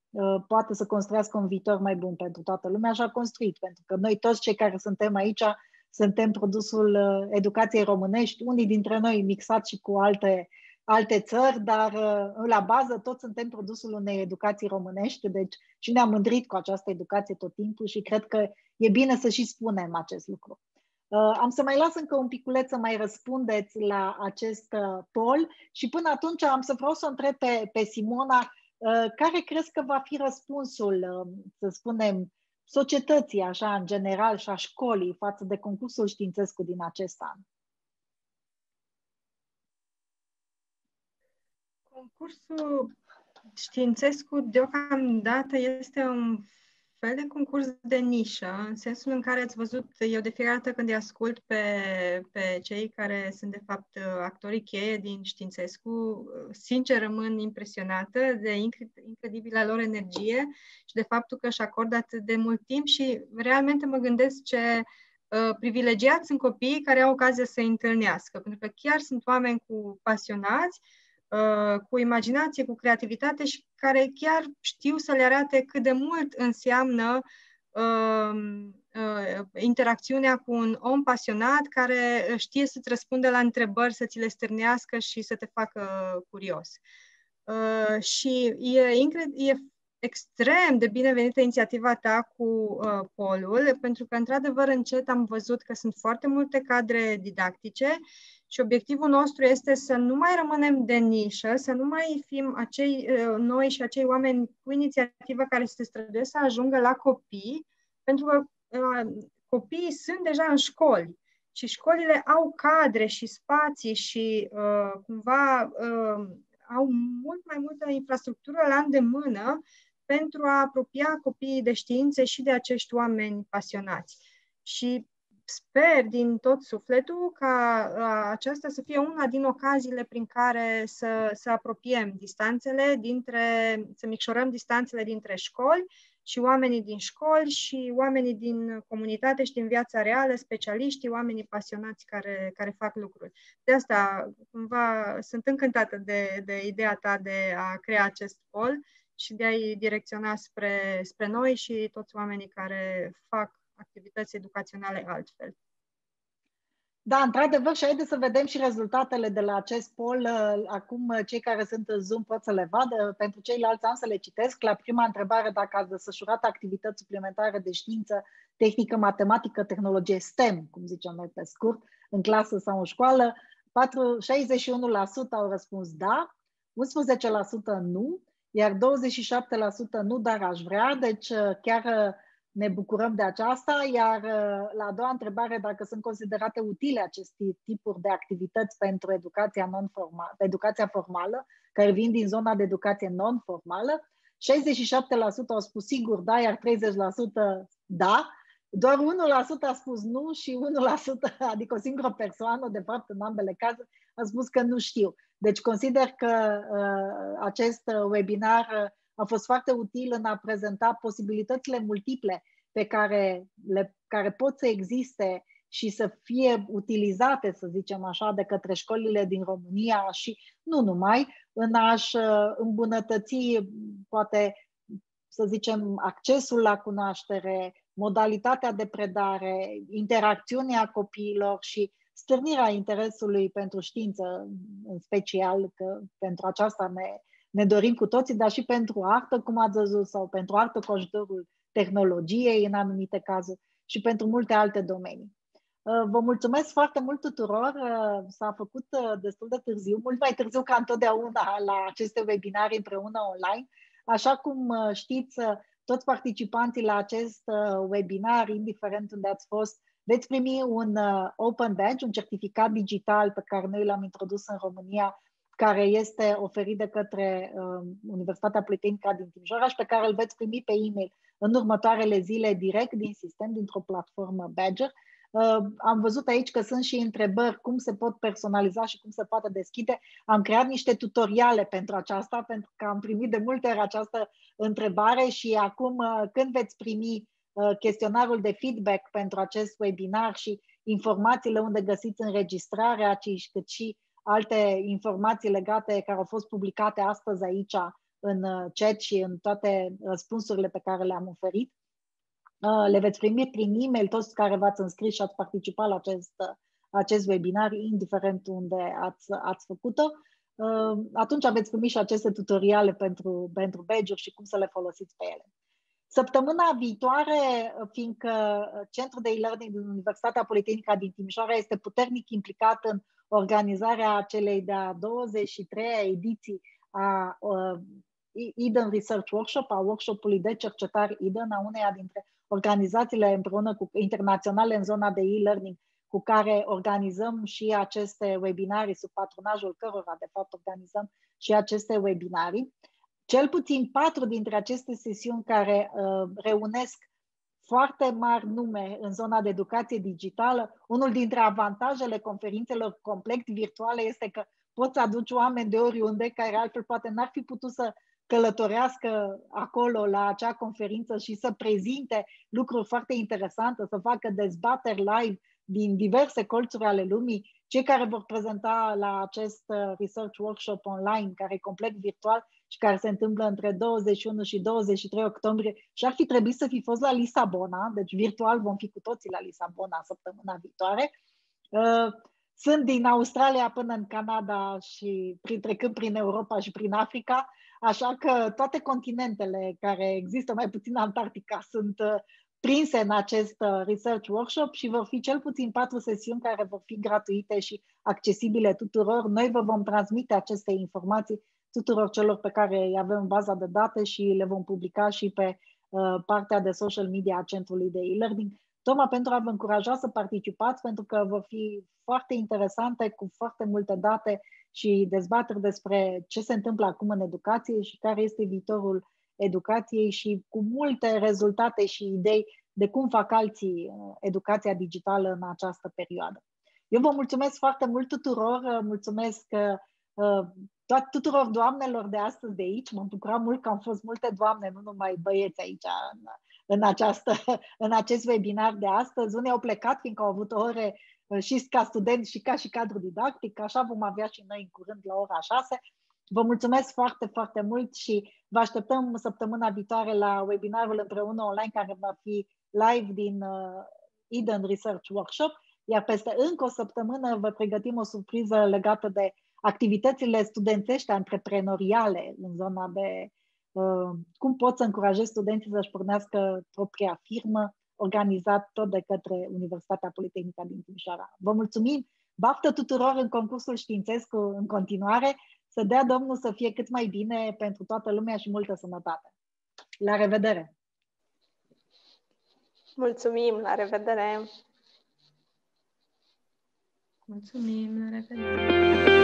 poate să construiască un viitor mai bun pentru toată lumea. Așa a construit, pentru că noi toți cei care suntem aici suntem produsul educației românești, unii dintre noi mixat și cu alte alte țări, dar la bază toți suntem produsul unei educații românești, deci și ne-am mândrit cu această educație tot timpul și cred că e bine să și spunem acest lucru. Am să mai las încă un piculeț să mai răspundeți la acest poll și până atunci am să vreau să o întreb pe, pe Simona, care crezi că va fi răspunsul, să spunem, societății așa în general și a școlii față de concursul științescu din acest an? Concursul științescu deocamdată este un fel de concurs de nișă, în sensul în care ați văzut, eu de fiecare dată când îi ascult pe, pe cei care sunt de fapt actorii cheie din Științescu, sincer rămân impresionată de incredibila lor energie și de faptul că își acordă atât de mult timp și realmente mă gândesc ce uh, privilegiați sunt copiii care au ocazia să îi întâlnească, pentru că chiar sunt oameni cu pasionați, cu imaginație, cu creativitate și care chiar știu să le arate cât de mult înseamnă uh, uh, interacțiunea cu un om pasionat care știe să-ți răspundă la întrebări, să ți le stârnească și să te facă curios. Uh, și e, e extrem de binevenită inițiativa ta cu uh, polul, pentru că, într-adevăr, încet am văzut că sunt foarte multe cadre didactice și obiectivul nostru este să nu mai rămânem de nișă, să nu mai fim acei uh, noi și acei oameni cu inițiativă care se străduiesc să ajungă la copii, pentru că uh, copiii sunt deja în școli și școlile au cadre și spații și uh, cumva uh, au mult mai multă infrastructură la îndemână pentru a apropia copiii de științe și de acești oameni pasionați. Și sper din tot sufletul ca aceasta să fie una din ocaziile prin care să, să apropiem distanțele dintre, să micșorăm distanțele dintre școli și oamenii din școli și oamenii din comunitate și din viața reală, specialiștii, oamenii pasionați care, care fac lucruri. De asta, cumva, sunt încântată de, de ideea ta de a crea acest pol și de a-i direcționa spre, spre noi și toți oamenii care fac activități educaționale altfel. Da, într-adevăr, și haideți să vedem și rezultatele de la acest poll. Acum, cei care sunt în Zoom pot să le vadă. Pentru ceilalți am să le citesc. La prima întrebare, dacă ați desfășurat activități suplimentare de știință, tehnică, matematică, tehnologie, STEM, cum zicem noi pe scurt, în clasă sau în școală, șaizeci și unu la sută au răspuns da, unsprezece la sută nu, iar douăzeci și șapte la sută nu, dar aș vrea, deci chiar ne bucurăm de aceasta, iar la a doua întrebare, dacă sunt considerate utile aceste tipuri de activități pentru educația, non-formală, educația formală, care vin din zona de educație non-formală, șaizeci și șapte la sută au spus sigur da, iar treizeci la sută da, doar unu la sută a spus nu și unu la sută, adică o singură persoană, de fapt, în ambele cazuri, a spus că nu știu. Deci consider că uh, acest webinar a fost foarte util în a prezenta posibilitățile multiple pe care, le, care pot să existe și să fie utilizate, să zicem așa, de către școlile din România și nu numai, în a-și îmbunătăți, poate, să zicem, accesul la cunoaștere, modalitatea de predare, interacțiunea copiilor și stârnirea interesului pentru știință, în special, că pentru aceasta ne, ne dorim cu toții, dar și pentru artă, cum ați văzut, sau pentru artă cu ajutorul tehnologiei, în anumite cazuri, și pentru multe alte domenii. Vă mulțumesc foarte mult tuturor, s-a făcut destul de târziu, mult mai târziu ca întotdeauna la aceste webinare împreună online. Așa cum știți, toți participanții la acest webinar, indiferent unde ați fost, veți primi un Open Badge, un certificat digital pe care noi l-am introdus în România, care este oferit de către Universitatea Politehnică din Timișoara și pe care îl veți primi pe e-mail în următoarele zile direct din sistem, dintr-o platformă Badger. Uh, am văzut aici că sunt și întrebări cum se pot personaliza și cum se poate deschide. Am creat niște tutoriale pentru aceasta, pentru că am primit de multe ori această întrebare și acum uh, când veți primi uh, chestionarul de feedback pentru acest webinar și informațiile unde găsiți înregistrarea, cât și alte informații legate care au fost publicate astăzi aici în chat și în toate răspunsurile pe care le-am oferit, le veți primi prin e-mail, toți care v-ați înscris și ați participat la acest, acest webinar, indiferent unde ați, ați făcut-o. Atunci veți primi și aceste tutoriale pentru, pentru badge-uri și cum să le folosiți pe ele. Săptămâna viitoare, fiindcă Centrul de e-learning din Universitatea Politehnică din Timișoara este puternic implicat în organizarea celei de-a douăzeci și treia ediții a uh, Eden Research Workshop, a workshopului de cercetare Eden, a uneia dintre organizațiile împreună cu internaționale în zona de e-learning cu care organizăm și aceste webinarii, sub patronajul cărora de fapt organizăm și aceste webinarii. Cel puțin patru dintre aceste sesiuni care uh, reunesc foarte mari nume în zona de educație digitală. Unul dintre avantajele conferințelor complet virtuale este că poți aduci oameni de oriunde care altfel poate n-ar fi putut să călătorească acolo la acea conferință și să prezinte lucruri foarte interesante, să facă dezbateri live din diverse colțuri ale lumii. Cei care vor prezenta la acest research workshop online, care e complet virtual și care se întâmplă între douăzeci și unu și douăzeci și trei octombrie, și ar fi trebuit să fi fost la Lisabona, deci virtual vom fi cu toții la Lisabona săptămâna viitoare. Sunt din Australia până în Canada și trecând prin Europa și prin Africa, așa că toate continentele care există, mai puțin Antarctica, sunt prinse în acest research workshop și vor fi cel puțin patru sesiuni care vor fi gratuite și accesibile tuturor. Noi vă vom transmite aceste informații tuturor celor pe care îi avem în baza de date și le vom publica și pe uh, partea de social media a Centrului de e-learning, tocmai pentru a vă încuraja să participați, pentru că vor fi foarte interesante, cu foarte multe date și dezbateri despre ce se întâmplă acum în educație și care este viitorul educației și cu multe rezultate și idei de cum fac alții educația digitală în această perioadă. Eu vă mulțumesc foarte mult tuturor, mulțumesc uh, tuturor doamnelor de astăzi de aici. M-am bucurat mult că au fost multe doamne, nu numai băieți aici în, în, această, în acest webinar de astăzi. Unii au plecat fiindcă au avut ore și ca studenți și ca și cadru didactic, așa vom avea și noi în curând la ora șase. Vă mulțumesc foarte, foarte mult și vă așteptăm săptămâna viitoare la webinarul împreună online care va fi live din uh, Eden Research Workshop iar peste încă o săptămână vă pregătim o surpriză legată de activitățile studențești antreprenoriale în zona de uh, cum pot să încurajez studenții să-și pornească propria firmă, organizat tot de către Universitatea Politehnică din Timișoara. Vă mulțumim! Baftă tuturor în concursul științesc în continuare, să dea Domnul să fie cât mai bine pentru toată lumea și multă sănătate. La revedere! Mulțumim! La revedere! Mulțumim! La revedere!